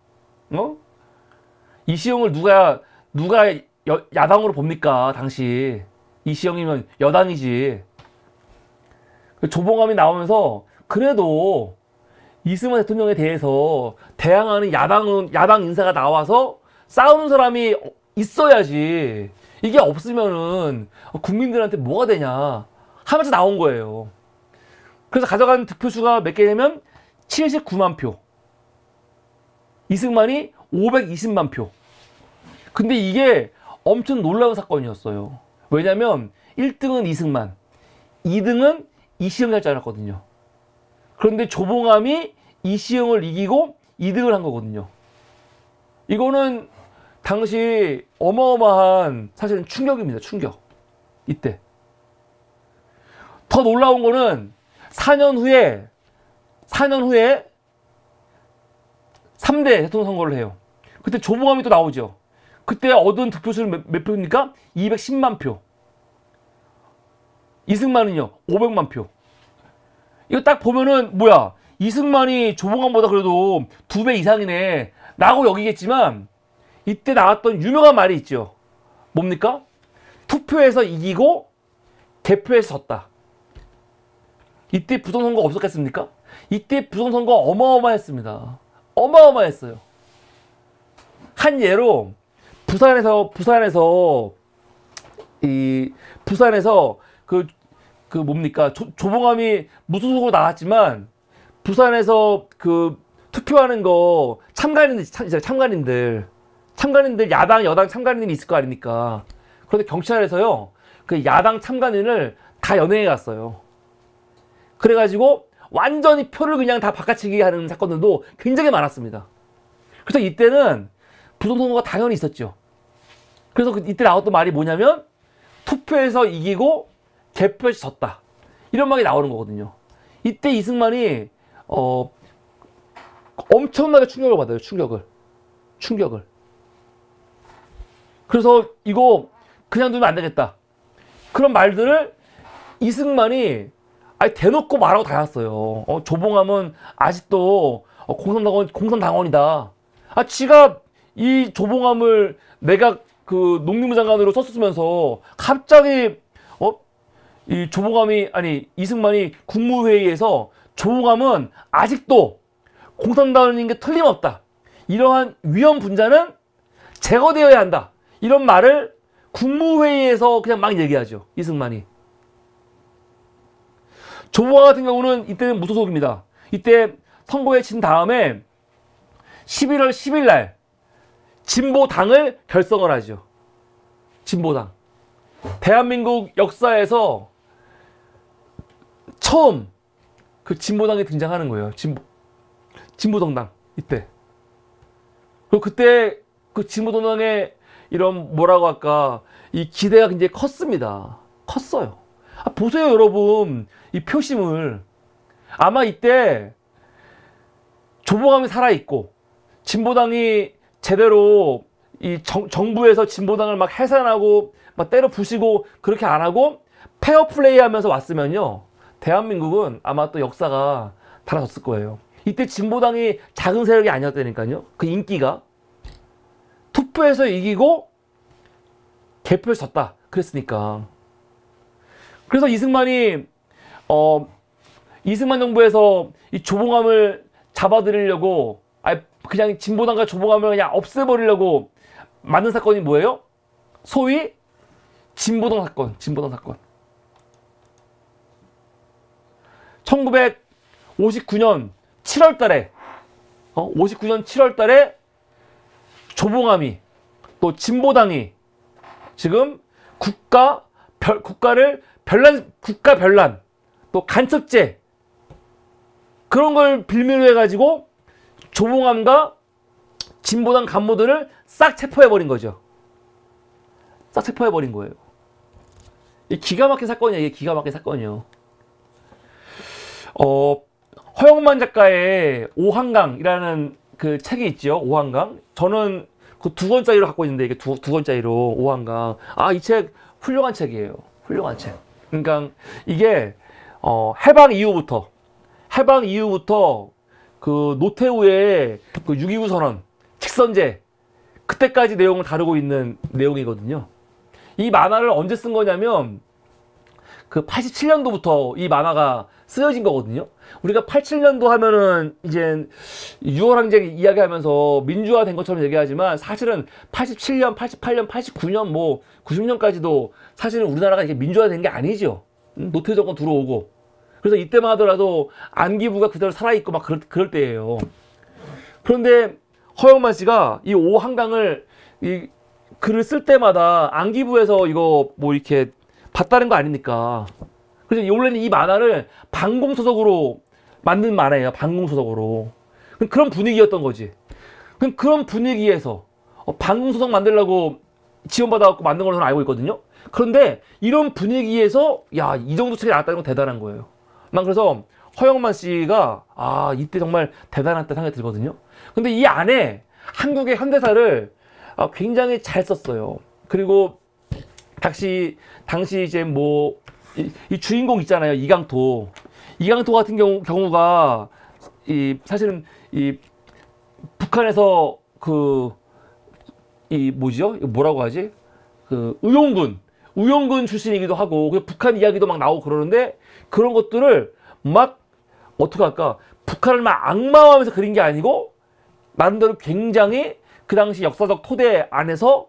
이시영을 누가 야당으로 봅니까? 당시 이시영이면 여당이지. 조봉암이 나오면서 그래도 이승만 대통령에 대해서 대항하는 야당 인사가 나와서 싸우는 사람이 있어야지. 이게 없으면은 국민들한테 뭐가 되냐 하면서 나온 거예요. 그래서 가져간 득표수가 몇 개냐면 79만 표. 이승만이 520만 표. 근데 이게 엄청 놀라운 사건이었어요. 왜냐면 1등은 이승만, 2등은 이시영이 할 줄 알았거든요. 그런데 조봉암이 이시영을 이기고 2등을 한 거거든요. 이거는 당시 어마어마한 사실은 충격입니다. 충격. 이때. 더 놀라운 거는 4년 후에 3대 대통령 선거를 해요. 그때 조봉암이 또 나오죠. 그때 얻은 득표수는 몇 표입니까? 210만 표. 이승만은요 500만 표. 이거 딱 보면은 뭐야, 이승만이 조봉암보다 그래도 2배 이상이네 라고 여기겠지만 이때 나왔던 유명한 말이 있죠. 뭡니까? 투표에서 이기고 개표에서 졌다. 이때 부정선거 없었겠습니까? 이때 부정선거 어마어마했습니다. 어마어마했어요. 한 예로 부산에서 그 뭡니까? 조봉암이 무소속으로 나왔지만 부산에서 그 투표하는 거 참가인들 야당 여당 참가인들이 있을 거 아닙니까? 그런데 경찰에서요 그 야당 참가인을 다 연행해 갔어요. 그래가지고 완전히 표를 그냥 다 바꿔치기 하는 사건들도 굉장히 많았습니다. 그래서 이때는 부정선거가 당연히 있었죠. 그래서 이때 나왔던 말이 뭐냐면 투표에서 이기고 개표에서 졌다. 이런 말이 나오는 거거든요. 이때 이승만이 엄청나게 충격을 받아요. 충격을. 그래서 이거 그냥 두면 안 되겠다. 그런 말들을 이승만이 대놓고 말하고 다녔어요. 조봉암은 아직도 공산당원이다. 지가 이 조봉암을 내가 그 농림부 장관으로 썼으면서 갑자기 이 이승만이 국무회의에서 조봉암은 아직도 공산당원인 게 틀림없다. 이러한 위험 분자는 제거되어야 한다. 이런 말을 국무회의에서 그냥 막 얘기하죠. 이승만이. 조봉암 같은 경우는 이때는 무소속입니다. 이때 선거에 진 다음에 11월 10일 날 진보당을 결성을 하죠. 진보당. 대한민국 역사에서 처음 그 진보당이 등장하는 거예요. 진보정당 이때. 그리고 그때 그 진보정당의 이런 뭐라고 할까 이 기대가 굉장히 컸습니다. 컸어요. 보세요 여러분 이 표심을. 아마 이때 조봉암이 살아있고 진보당이 제대로 이 정부에서 진보당을 막 해산하고 막 때려 부시고 그렇게 안 하고 페어플레이 하면서 왔으면요 대한민국은 아마 또 역사가 달라졌을 거예요. 이때 진보당이 작은 세력이 아니었다니까요. 그 인기가 투표에서 이기고 개표에서 졌다 그랬으니까. 그래서 이승만 정부에서 이 조봉암을 잡아들이려고 그냥 진보당과 조봉암을 그냥 없애버리려고 만든 사건이 뭐예요? 소위 진보당 사건. 1959년 7월 달에 59년 7월 달에 조봉암이 또 진보당이 지금 국가 변란 또 간첩죄 그런 걸 빌미로 해가지고 조봉암과 진보당 간부들을 싹 체포해버린 거죠. 싹 체포해버린 거예요. 이 기가 막힌 사건이에요. 이게 기가 막힌 사건이요. 허영만 작가의 오한강이라는 그 책이 있죠. 오한강. 저는 그 2권짜리로 갖고 있는데 이게 두 권짜리로 오한강. 이 책 훌륭한 책이에요. 훌륭한 책. 그러니까 이게 해방 이후부터 그 노태우의 그 6.29 선언, 직선제 그때까지 내용을 다루고 있는 내용이거든요. 이 만화를 언제 쓴 거냐면 그 87년도부터 이 만화가 쓰여진 거거든요. 우리가 87년도 하면은 이제 6월 항쟁 이야기하면서 민주화된 것처럼 얘기하지만 사실은 87년, 88년, 89년 뭐 90년까지도 사실은 우리나라가 이렇게 민주화된 게 아니죠. 노태우 정권 들어오고. 그래서 이때만 하더라도 안기부가 그대로 살아있고 막 그럴 때예요. 그런데 허영만 씨가 이 오한강을 이 글을 쓸 때마다 안기부에서 이거 뭐 이렇게 봤다는 거 아닙니까? 그래서 원래는 이 만화를 방공소설으로 만든 만화예요. 방공소설으로. 그런 분위기였던 거지. 그런 분위기에서 방공소설 만들려고 지원받아갖고 만든 걸로 저는 알고 있거든요. 그런데 이런 분위기에서 야, 이 정도 책이 나왔다는 건 대단한 거예요. 난 그래서 허영만 씨가 이때 정말 대단했다 생각이 들거든요. 근데 이 안에 한국의 현대사를 굉장히 잘 썼어요. 그리고 당시 이제 뭐 이 주인공 있잖아요. 이강토 같은 경우가 사실은 이 북한에서 뭐죠? 뭐라고 하지? 그 의용군 출신이기도 하고 북한 이야기도 막 나오고 그러는데 그런 것들을 막 어떻게 할까? 북한을 막 악마화하면서 그린 게 아니고 나름대로 굉장히 그 당시 역사적 토대 안에서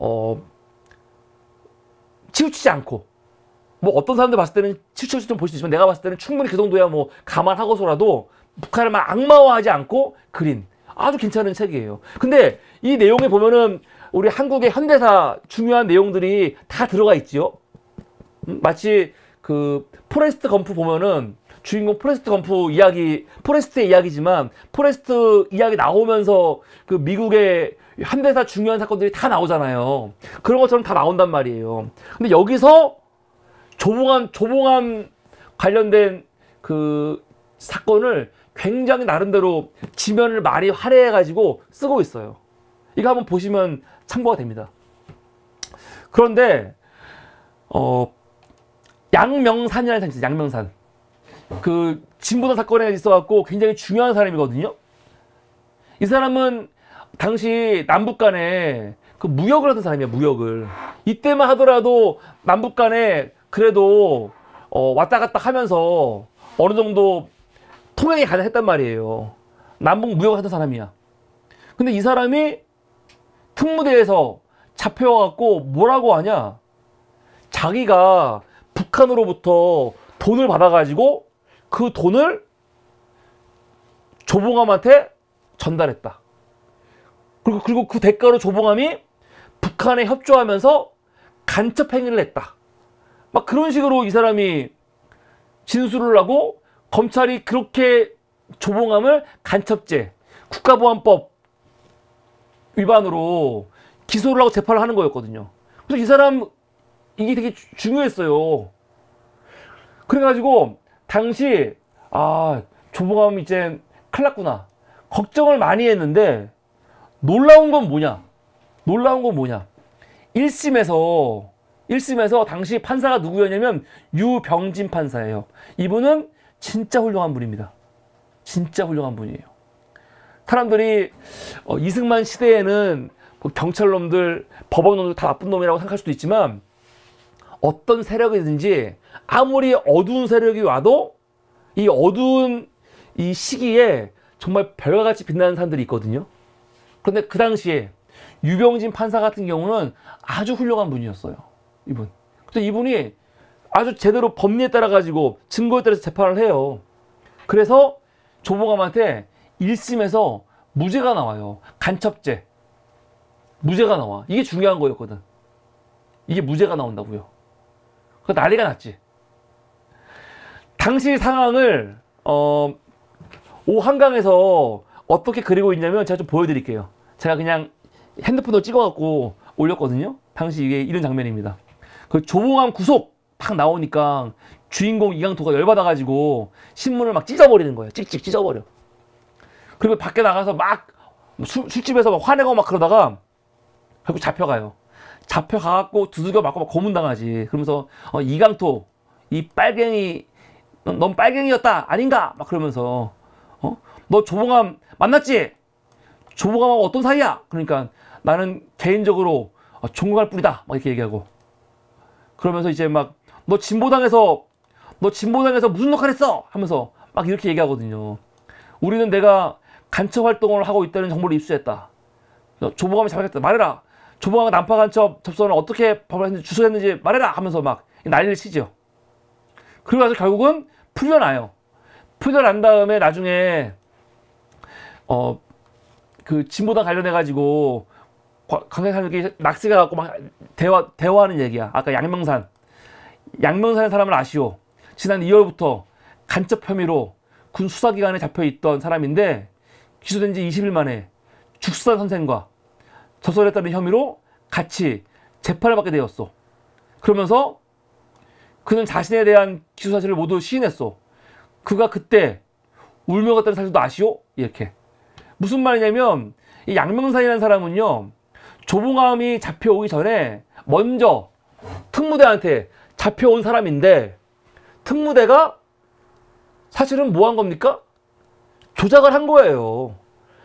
치우치지 않고 뭐 어떤 사람들 봤을 때는 치우치지 좀 볼 수 있지만 내가 봤을 때는 충분히 그 정도야 뭐 감안하고서라도 북한을 막 악마화하지 않고 그린 아주 괜찮은 책이에요. 근데 이 내용에 보면은 우리 한국의 현대사 중요한 내용들이 다 들어가 있지요. 마치 그 포레스트 검프 보면은 주인공 포레스트 검프 이야기, 포레스트의 이야기지만 포레스트 이야기 나오면서 그 미국의 현대사 중요한 사건들이 다 나오잖아요. 그런 것처럼 다 나온단 말이에요. 근데 여기서 조봉암 관련된 그 사건을 굉장히 나름대로 지면을 많이 활용해가지고 쓰고 있어요. 이거 한번 보시면 참고가 됩니다. 그런데 양명산이라는 사람이 있어요. 양명산. 그 진보당 사건에 있어갖고 굉장히 중요한 사람이거든요. 이 사람은 당시 남북 간에 그 무역을 하던 사람이야. 무역을. 이때만 하더라도 남북 간에 그래도 왔다 갔다 하면서 어느 정도 통행이 가능했단 말이에요. 남북 무역을 하던 사람이야. 근데 이 사람이 특무대에서 잡혀와갖고 뭐라고 하냐? 자기가 북한으로부터 돈을 받아가지고 그 돈을 조봉암한테 전달했다. 그리고 그 대가로 조봉암이 북한에 협조하면서 간첩 행위를 했다. 막 그런 식으로 이 사람이 진술을 하고 검찰이 그렇게 조봉암을 간첩죄, 국가보안법 위반으로 기소를 하고 재판을 하는 거였거든요. 그래서 이 사람 이게 되게 중요했어요. 그래가지고 당시 조봉암 이제 큰일 났구나 걱정을 많이 했는데 놀라운 건 뭐냐? 1심에서 당시 판사가 누구였냐면 유병진 판사예요. 이분은 진짜 훌륭한 분입니다. 진짜 훌륭한 분이에요. 사람들이 이승만 시대에는 경찰놈들, 법원놈들 다 나쁜 놈이라고 생각할 수도 있지만 어떤 세력이든지 아무리 어두운 세력이 와도 이 어두운 이 시기에 정말 별과 같이 빛나는 사람들이 있거든요. 그런데 그 당시에 유병진 판사 같은 경우는 아주 훌륭한 분이었어요. 이분. 그래서 이분이 아주 제대로 법리에 따라 가지고 증거에 따라서 재판을 해요. 그래서 조봉암한테 1심에서 무죄가 나와요. 간첩죄. 무죄가 나와. 이게 중요한 거였거든. 이게 무죄가 나온다고요. 그 난리가 났지. 당시 상황을 오 한강에서 어떻게 그리고 있냐면 제가 좀 보여드릴게요. 제가 그냥 핸드폰으로 찍어갖고 올렸거든요. 당시 이게 이런 장면입니다. 그 조봉암 구속 딱 나오니까 주인공 이강토가 열받아가지고 신문을 막 찢어버리는 거예요. 찍찍 찢어버려. 그리고 밖에 나가서 막 술집에서 막 화내고 막 그러다가 결국 잡혀가요. 잡혀가갖고 두들겨 맞고 막 고문당하지. 그러면서 이강토 이 빨갱이 넌 빨갱이였다 아닌가 막 그러면서 너 조봉암 만났지? 조봉암하고 어떤 사이야? 그러니까 나는 개인적으로 종국할 뿌리다 막 이렇게 얘기하고 그러면서 이제 막 너 진보당에서 무슨 역할 했어? 하면서 막 이렇게 얘기하거든요. 우리는 내가 간첩 활동을 하고 있다는 정보를 입수했다. 조봉암이 잡혔다 말해라. 조봉암 난파 간첩 접선을 어떻게 주소했는지 말해라 하면서 막 난리를 치죠. 그리고 나서 결국은 풀려나요. 풀려난 다음에 나중에 그 진보당 관련해 가지고 관계사들끼리 낚시가 갖고 막 대화하는 얘기야. 아까 양명산의 사람을 아시오. 지난 2월부터 간첩 혐의로 군 수사기관에 잡혀있던 사람인데 기소된 지 20일 만에 죽산 선생과 저설했다는 혐의로 같이 재판을 받게 되었어. 그러면서 그는 자신에 대한 기소 사실을 모두 시인했어. 그가 그때 울며 갔다는 사실도 아시오? 이렇게. 무슨 말이냐면 이 양명산이라는 사람은요 조봉암이 잡혀오기 전에 먼저 특무대한테 잡혀온 사람인데 특무대가 사실은 뭐 한 겁니까? 조작을 한 거예요.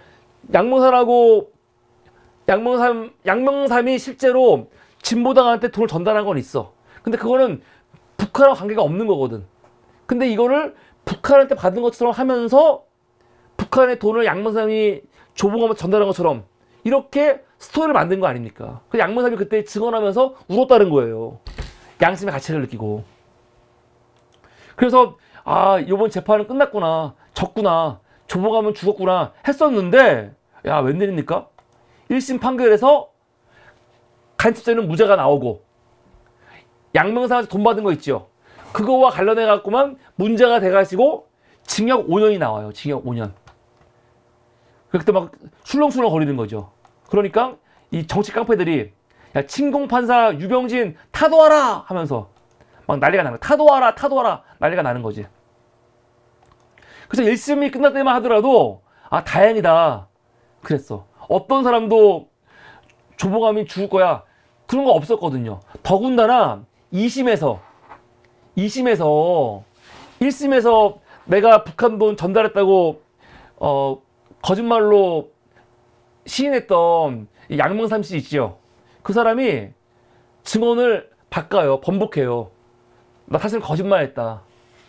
양명삼이 실제로 진보당한테 돈을 전달한 건 있어. 근데 그거는 북한하고 관계가 없는 거거든. 근데 이거를 북한한테 받은 것처럼 하면서 북한의 돈을 양명삼이 조봉암한테 전달한 것처럼 이렇게 스토리를 만든 거 아닙니까? 그 양명삼이 그때 증언하면서 울었다는 거예요. 양심의 가책을 느끼고. 그래서 이번 재판은 끝났구나, 졌구나, 조봉암은 죽었구나 했었는데 야 웬일입니까? 1심 판결에서 간첩죄는 무죄가 나오고 양명삼한테 돈 받은 거 있죠? 그거와 관련해 갖고만 문제가 돼가지고 징역 5년이 나와요. 징역 5년. 그때 막 술렁술렁 거리는 거죠. 그러니까 이 정치 깡패들이 야 친공판사 유병진 타도하라 하면서 막 난리가 나는 거야. 타도하라 난리가 나는 거지. 그래서 1심이 끝날 때만 하더라도 다행이다 그랬어. 어떤 사람도 조봉암이 죽을 거야 그런 거 없었거든요. 더군다나 2심에서 1심에서 내가 북한 돈 전달했다고 거짓말로 시인했던 양명삼 씨 있죠. 그 사람이 증언을 바꿔요. 번복해요. 나 사실 거짓말했다.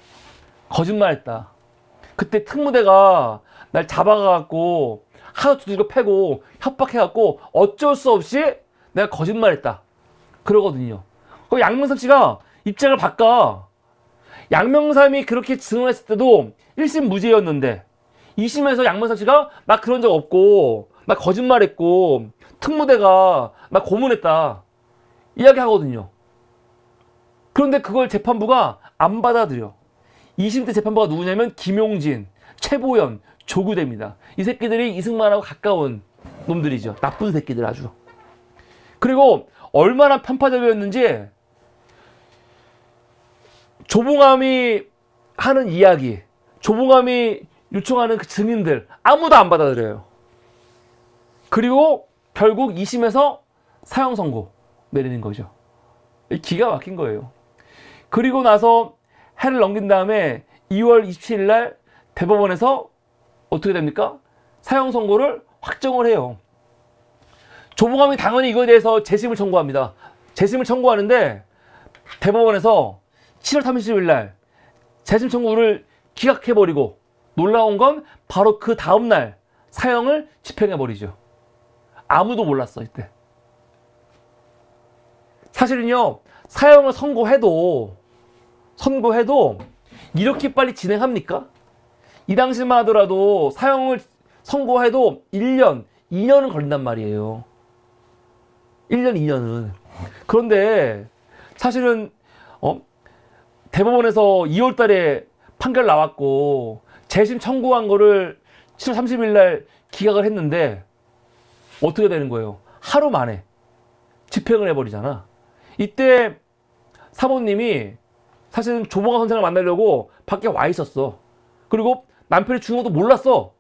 그때 특무대가 날 잡아가갖고 하도 두들겨 패고 협박해갖고 어쩔 수 없이 내가 거짓말했다. 그러거든요. 그 양명삼 씨가 입장을 바꿔. 양명삼이 그렇게 증언했을 때도 1심 무죄였는데 2심에서 양명삼 씨가 나 그런 적 없고 나 거짓말했고 특무대가 나 고문했다 이야기하거든요. 그런데 그걸 재판부가 안 받아들여. 20대 재판부가 누구냐면 김용진, 최보연, 조규대입니다. 이 새끼들이 이승만하고 가까운 놈들이죠. 나쁜 새끼들 아주. 그리고 얼마나 편파적이었는지 조봉암이 하는 이야기, 조봉암이 요청하는 그 증인들 아무도 안 받아들여요. 그리고 결국 2심에서 사형 선고 내리는 거죠. 기가 막힌 거예요. 그리고 나서 해를 넘긴 다음에 2월 27일 날 대법원에서 어떻게 됩니까? 사형 선고를 확정을 해요. 조봉암이 당연히 이거에 대해서 재심을 청구합니다. 재심을 청구하는데 대법원에서 7월 30일 날 재심 청구를 기각해버리고 놀라운 건 바로 그 다음날 사형을 집행해버리죠. 아무도 몰랐어 이때. 사실은요, 사형을 선고해도 이렇게 빨리 진행합니까? 이 당시만 하더라도 사형을 선고해도 1년, 2년은 걸린단 말이에요. 1년, 2년은. 그런데 사실은 대법원에서 2월 달에 판결 나왔고 재심 청구한 거를 7월 30일 날 기각을 했는데 어떻게 되는 거예요? 하루 만에 집행을 해버리잖아. 이때 사모님이 사실은 조봉암 선생을 만나려고 밖에 와 있었어. 그리고 남편이 죽은 것도 몰랐어.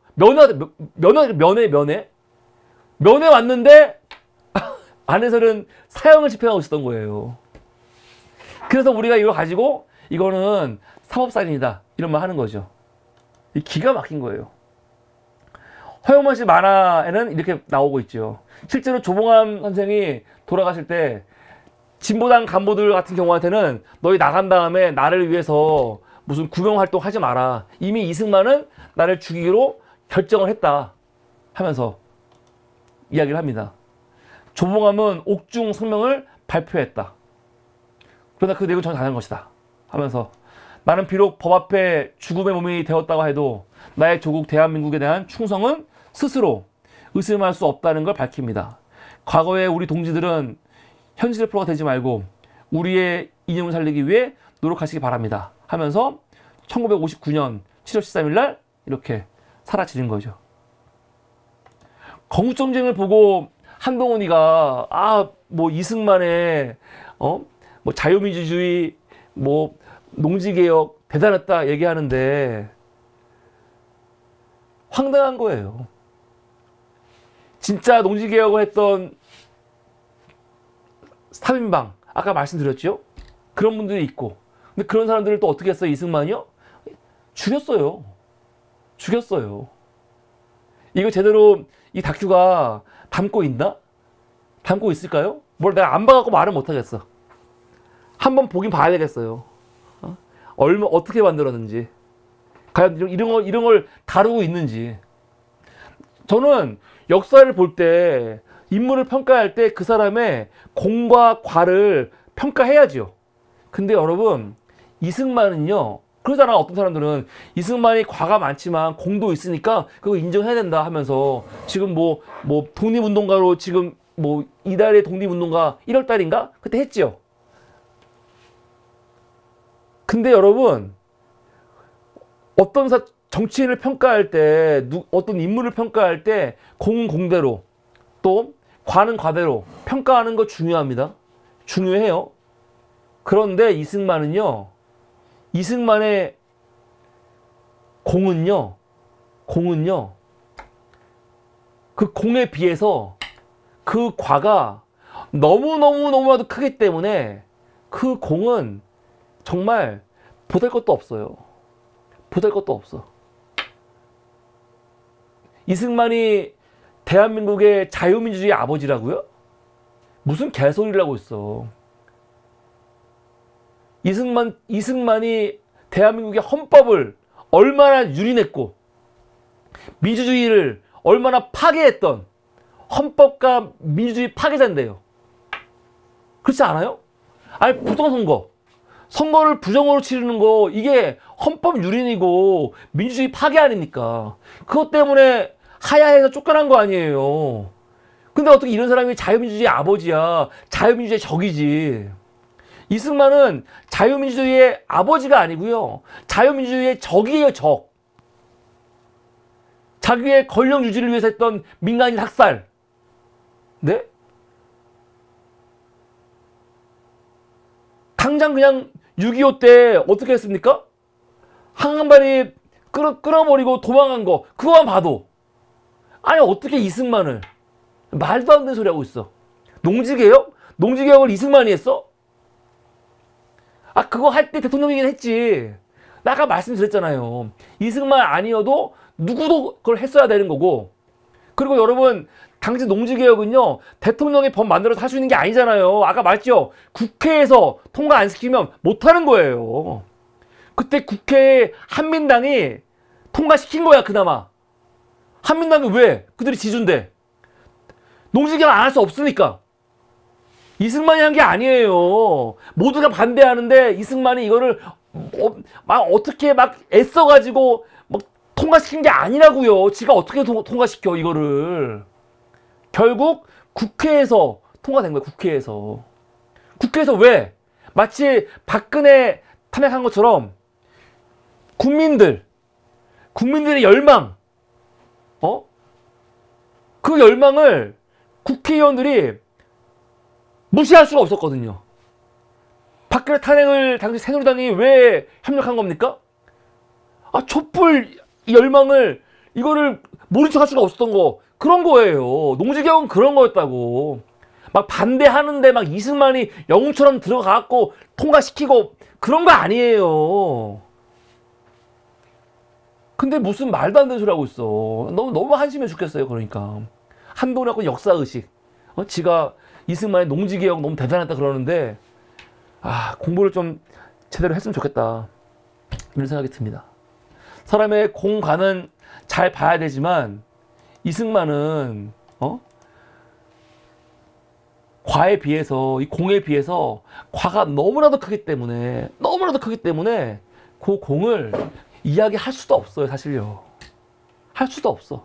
면회 왔는데 안에서는 사형을 집행하고 있었던 거예요. 그래서 우리가 이걸 가지고 이거는 사법살인이다 이런 말 하는 거죠. 기가 막힌 거예요. 허영만 씨 만화에는 이렇게 나오고 있죠. 실제로 조봉암 선생이 돌아가실 때 진보당 간부들 같은 경우한테는 너희 나간 다음에 나를 위해서 무슨 구명활동 하지 마라. 이미 이승만은 나를 죽이기로 결정을 했다 하면서 이야기를 합니다. 조봉암은 옥중 성명을 발표했다. 그러나 그 내용은 전혀 다른 것이다 하면서 나는 비록 법 앞에 죽음의 몸이 되었다고 해도 나의 조국 대한민국에 대한 충성은 스스로 의심할 수 없다는 걸 밝힙니다. 과거에 우리 동지들은 현실의 프로가 되지 말고 우리의 이념을 살리기 위해 노력하시기 바랍니다 하면서 1959년 7월 13일 날 이렇게 사라지는 거죠. 건국전쟁을 보고 한동훈이가 뭐 이승만의 뭐 자유민주주의 뭐 농지개혁 대단했다 얘기하는데 황당한 거예요. 진짜 농지개혁을 했던 3인방 아까 말씀드렸죠? 그런 분들이 있고 근데 그런 사람들을 또 어떻게 했어요? 이승만이요? 죽였어요. 이거 제대로 이 다큐가 담고 있나? 담고 있을까요? 뭘 내가 안 봐갖고 말을 못하겠어. 한번 보긴 봐야 되겠어요. 어떻게 만들었는지 과연 이런 걸 다루고 있는지. 저는 역사를 볼 때 인물을 평가할 때 그 사람의 공과 과를 평가해야죠. 근데 여러분 이승만은요 그러잖아. 어떤 사람들은 이승만이 과가 많지만 공도 있으니까 그거 인정해야 된다 하면서 지금 뭐 독립운동가로 지금 뭐 이달의 독립운동가 1월달인가 그때 했지요. 근데 여러분 어떤 정치인을 평가할 때 어떤 인물을 평가할 때 공은 공대로 또 과는 과대로 평가하는 거 중요합니다. 중요해요. 그런데 이승만의 공은요 그 공에 비해서 그 과가 너무나도 크기 때문에 그 공은 정말 보잘것도 없어요. 보잘것도 없어. 이승만이 대한민국의 자유민주주의 아버지라고요? 무슨 개소리를 하고 있어. 이승만이 대한민국의 헌법을 얼마나 유린했고 민주주의를 얼마나 파괴했던 헌법과 민주주의 파괴자인데요. 그렇지 않아요? 아니 선거를 부정으로 치르는 거 이게 헌법 유린이고 민주주의 파괴 아닙니까? 그것 때문에 하야해서 쫓겨난 거 아니에요. 근데 어떻게 이런 사람이 자유민주주의 아버지야. 자유민주주의 적이지. 이승만은 자유민주주의의 아버지가 아니고요. 자유민주주의의 적이에요, 적. 자기의 권력 유지를 위해서 했던 민간인 학살. 네? 당장 그냥 6.25 때 어떻게 했습니까? 한강발이 끌어버리고 도망간 거 그거만 봐도 아니 어떻게 이승만을 말도 안 되는 소리 하고 있어. 농지개혁? 농지개혁을 이승만이 했어? 아 그거 할 때 대통령이긴 했지. 나 아까 말씀드렸잖아요. 이승만 아니어도 누구도 그걸 했어야 되는 거고. 그리고 여러분 당시 농지개혁은요 대통령이 법 만들어서 할 수 있는 게 아니잖아요. 아까 말했죠. 국회에서 통과 안 시키면 못하는 거예요. 그때 국회에 한민당이 통과시킨 거야 그나마. 한민당이 왜? 그들이 지주인데. 농지개혁 안 할 수 없으니까. 이승만이 한 게 아니에요. 모두가 반대하는데 이승만이 이거를 막 어떻게 막 애써가지고 막 통과시킨 게 아니라고요. 지가 어떻게 통과시켜 이거를. 결국 국회에서 통과된 거예요. 국회에서. 국회에서 왜? 마치 박근혜 탄핵한 것처럼 국민들의 열망, 그 열망을 국회의원들이 무시할 수가 없었거든요. 박근혜 탄핵을 당시 새누리당이 왜 협력한 겁니까? 아, 촛불 열망을 이거를 모른 척할 수가 없었던 거 그런 거예요. 농지개혁은 그런 거였다고. 막 반대하는데 막 이승만이 영웅처럼 들어가갖고 통과시키고 그런 거 아니에요. 근데 무슨 말도 안 되는 소리 하고 있어. 너무 한심해 죽겠어요. 그러니까 한동훈하고 역사의식. 지가 이승만의 농지개혁 너무 대단했다 그러는데 아 공부를 좀 제대로 했으면 좋겠다 이런 생각이 듭니다. 사람의 공과는 잘 봐야 되지만 이승만은 과에 비해서 이 공에 비해서 과가 너무나도 크기 때문에 그 공을 이야기할 수도 없어요. 사실요. 할 수도 없어.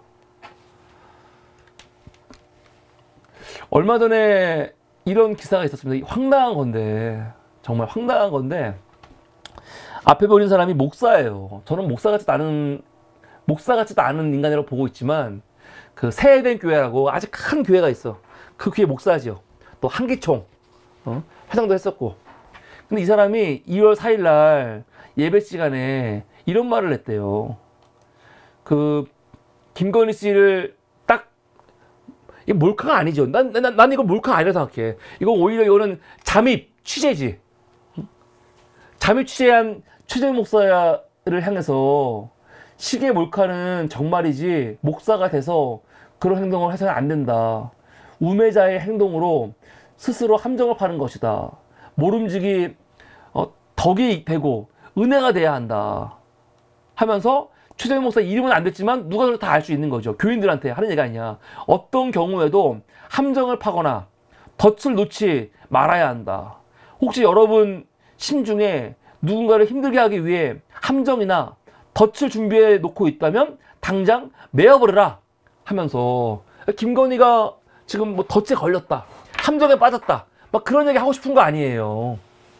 얼마 전에 이런 기사가 있었습니다. 황당한 건데 정말 황당한 건데 앞에 보이는 사람이 목사예요. 저는 목사 같지도 않은 인간이라고 보고 있지만 그 세해된 교회라고 아주 큰 교회가 있어. 그 교회 목사지요. 또 한기총 회장도 했었고. 근데 이 사람이 2월 4일 날 예배 시간에 이런 말을 했대요. 그 김건희 씨를 딱 이게 몰카가 아니죠. 난 이거 몰카 아니라고 생각해. 이거 오히려 이거는 잠입 취재지. 잠입 취재한 최재형 목사를 향해서 시계 몰카는 정말이지 목사가 돼서 그런 행동을 해서는 안 된다. 우매자의 행동으로 스스로 함정을 파는 것이다. 모름지기 덕이 되고 은혜가 돼야 한다. 하면서 최재형 목사 이름은 안 됐지만 누가 다 알 수 있는 거죠. 교인들한테 하는 얘기가 아니야. 어떤 경우에도 함정을 파거나 덫을 놓지 말아야 한다. 혹시 여러분 심중에 누군가를 힘들게 하기 위해 함정이나 덫을 준비해 놓고 있다면 당장 메어버려라 하면서 김건희가 지금 뭐 덫에 걸렸다. 함정에 빠졌다. 막 그런 얘기 하고 싶은 거 아니에요.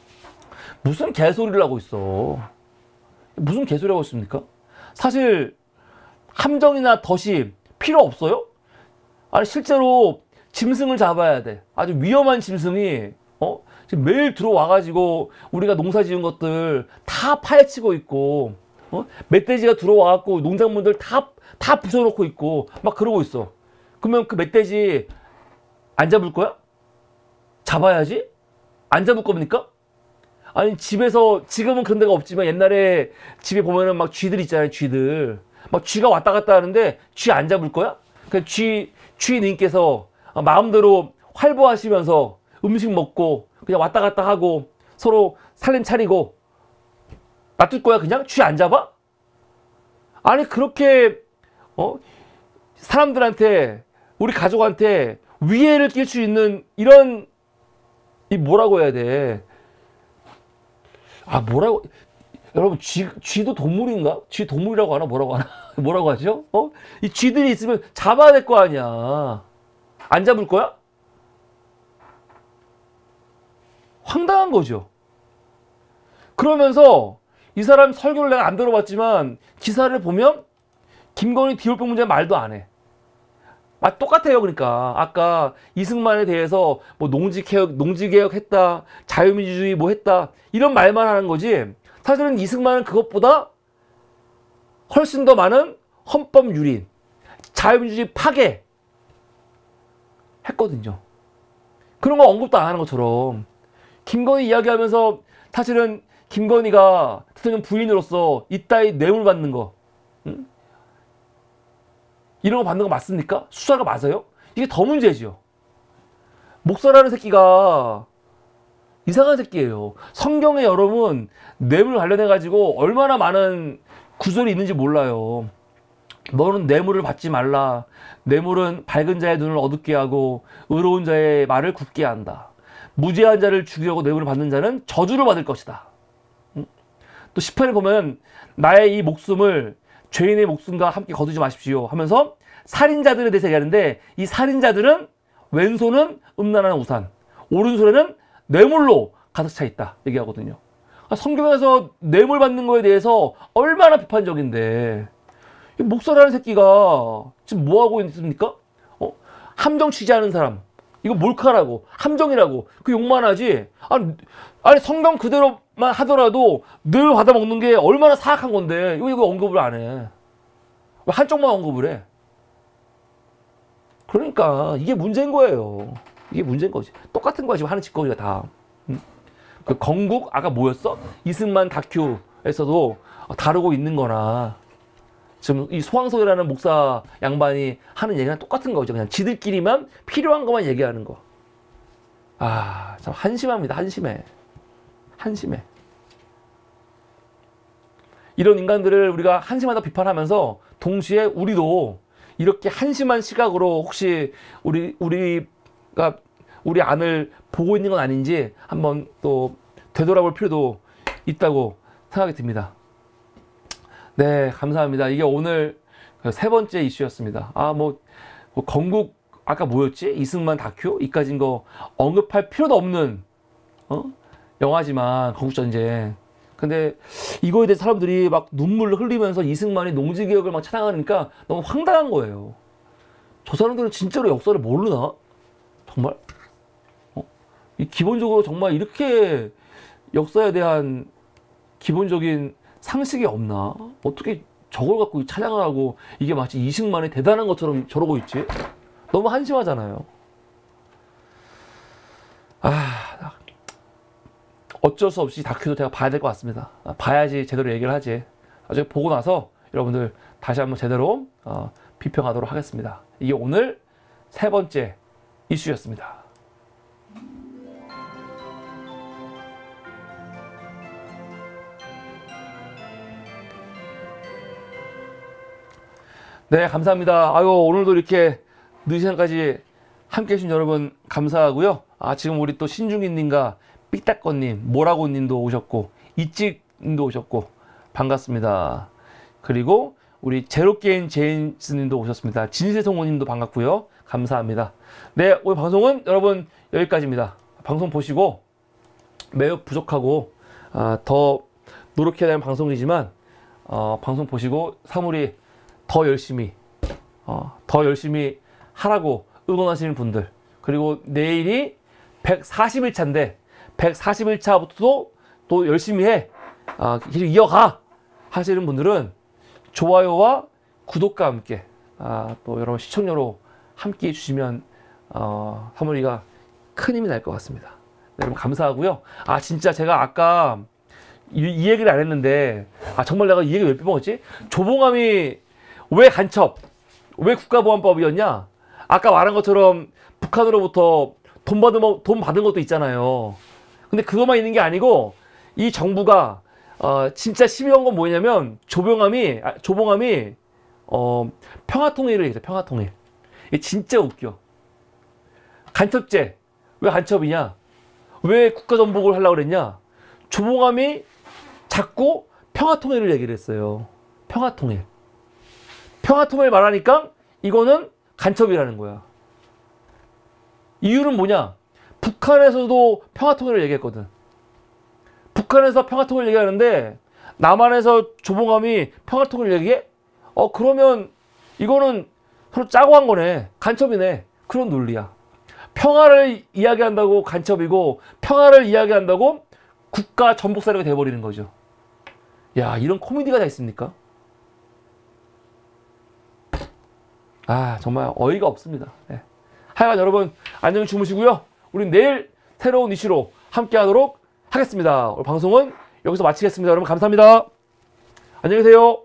무슨 개소리를 하고 있어. 무슨 개소리 하고 있습니까? 사실 함정이나 덫이 필요 없어요? 아니 실제로 짐승을 잡아야 돼. 아주 위험한 짐승이 지금 매일 들어와가지고 우리가 농사 지은 것들 다 파헤치고 있고 멧돼지가 들어와갖고 농작물들 다 부숴놓고 있고 막 그러고 있어. 그러면 그 멧돼지 안 잡을 거야? 잡아야지? 안 잡을 겁니까? 아니 집에서 지금은 그런 데가 없지만 옛날에 집에 보면은 막 쥐들 있잖아요. 쥐들 막 쥐가 왔다 갔다 하는데 쥐 안 잡을 거야? 그 쥐님께서 마음대로 활보하시면서 음식 먹고 그냥 왔다 갔다 하고 서로 살림 차리고 놔둘 거야 그냥? 쥐 안 잡아? 아니 그렇게 사람들한테 우리 가족한테 위해를 끼칠 수 있는 이런 이 뭐라고 해야 돼? 아 뭐라고 여러분 쥐도 동물인가? 쥐 동물이라고 하나 뭐라고 하나 뭐라고 하죠? 이 쥐들이 있으면 잡아야 될 거 아니야. 안 잡을 거야? 황당한 거죠. 그러면서 이 사람 설교를 내가 안 들어봤지만 기사를 보면 김건희 디올병 문제 말도 안 해. 똑같아요. 그러니까 아까 이승만에 대해서 뭐 농지개혁 했다, 자유민주주의 뭐 했다 이런 말만 하는 거지. 사실은 이승만은 그것보다 훨씬 더 많은 헌법 유린, 자유민주주의 파괴 했거든요. 그런 거 언급도 안 하는 것처럼 김건희 이야기하면서 사실은 김건희가 대통령 부인으로서 이따위 뇌물 받는 거, 응? 이런 거 받는 거 맞습니까? 수사가 맞아요? 이게 더 문제지요. 목사라는 새끼가 이상한 새끼예요. 성경에 여러분 뇌물 관련해가지고 얼마나 많은 구절이 있는지 몰라요. 너는 뇌물을 받지 말라. 뇌물은 밝은 자의 눈을 어둡게 하고 의로운 자의 말을 굳게 한다. 무죄한 자를 죽이려고 뇌물을 받는 자는 저주를 받을 것이다. 또 10편에 보면 나의 이 목숨을 죄인의 목숨과 함께 거두지 마십시오 하면서 살인자들에 대해서 얘기하는데, 이 살인자들은 왼손은 음란한 우산, 오른손에는 뇌물로 가득 차 있다 얘기하거든요. 성경에서 뇌물 받는 거에 대해서 얼마나 비판적인데, 목사라는 새끼가 지금 뭐하고 있습니까? 함정 취재하는 사람, 이거 몰카라고, 함정이라고 그 욕만 하지. 아니 성경 그대로만 하더라도 뇌물 받아먹는 게 얼마나 사악한 건데 이거 언급을 안 해. 왜 한쪽만 언급을 해? 그러니까 이게 문제인 거예요. 이게 문제인 거지. 똑같은 거야 지금 하는 짓거리가 다. 그 건국 아까 뭐였어? 이승만 다큐에서도 다루고 있는 거나 지금 이 소황석이라는 목사 양반이 하는 얘기랑 똑같은 거죠. 그냥 지들끼리만 필요한 것만 얘기하는 거. 아, 참 한심합니다. 한심해. 한심해. 이런 인간들을 우리가 한심하다 비판하면서 동시에 우리도 이렇게 한심한 시각으로 혹시 우리가 우리 안을 보고 있는 건 아닌지 한번 또 되돌아볼 필요도 있다고 생각이 듭니다. 네, 감사합니다. 이게 오늘 세 번째 이슈였습니다. 뭐 건국 아까 뭐였지? 이승만 다큐? 이까진 거 언급할 필요도 없는 영화지만 건국전쟁. 근데 이거에 대해 사람들이 막 눈물을 흘리면서 이승만이 농지개혁을 막 찬양하니까 너무 황당한 거예요. 저 사람들은 진짜로 역사를 모르나? 정말? 기본적으로 정말 이렇게 역사에 대한 기본적인 상식이 없나? 어떻게 저걸 갖고 찬양을 하고 이게 마치 이승만이 대단한 것처럼 저러고 있지? 너무 한심하잖아요. 어쩔 수 없이 다큐도 제가 봐야 될 것 같습니다. 봐야지 제대로 얘기를 하지. 나중에 보고 나서 여러분들 다시 한번 제대로 비평하도록 하겠습니다. 이게 오늘 세 번째 이슈였습니다. 네, 감사합니다. 아유, 오늘도 이렇게 늦은 시간까지 함께 해주신 여러분 감사하고요. 지금 우리 또 신중인님과 삐딱거님, 모라고님도 오셨고, 이찍님도 오셨고, 반갑습니다. 그리고 우리 제로게임 제인스님도 오셨습니다. 진세성호님도 반갑고요. 감사합니다. 네, 오늘 방송은 여러분 여기까지입니다. 방송 보시고 매우 부족하고 더 노력해야 되는 방송이지만 방송 보시고 사물이 더 열심히 하라고 응원하시는 분들, 그리고 내일이 141차인데 141차부터도 또 열심히 해 계속 이어가 하시는 분들은 좋아요와 구독과 함께 또 여러분 시청료로 함께 해주시면 사물이가 큰 힘이 날 것 같습니다. 네, 여러분 감사하고요. 진짜 제가 아까 이 얘기를 안 했는데 정말 내가 이 얘기 왜 빼먹었지? 조봉암이 왜 간첩, 왜 국가보안법이었냐? 아까 말한 것처럼 북한으로부터 돈 받은 것도 있잖아요. 근데 그것만 있는 게 아니고 이 정부가 진짜 심의한 건 뭐냐면 조봉암이 평화통일을 얘기했어요. 평화통일. 이게 진짜 웃겨. 간첩죄 왜 간첩이냐? 왜 국가전복을 하려고 그랬냐? 조봉암이 자꾸 평화통일을 얘기를 했어요. 평화통일 말하니까 이거는 간첩이라는 거야. 이유는 뭐냐? 북한에서도 평화통일을 얘기했거든. 북한에서 평화통일 얘기하는데 남한에서 조봉암이 평화통일 얘기해? 그러면 이거는 서로 짜고 한 거네. 간첩이네. 그런 논리야. 평화를 이야기한다고 간첩이고 평화를 이야기한다고 국가 전복사료가 돼버리는 거죠. 야, 이런 코미디가 다 있습니까? 아, 정말 어이가 없습니다. 네. 하여간 여러분 안녕히 주무시고요. 우린 내일 새로운 이슈로 함께 하도록 하겠습니다. 오늘 방송은 여기서 마치겠습니다. 여러분 감사합니다. 안녕히 계세요.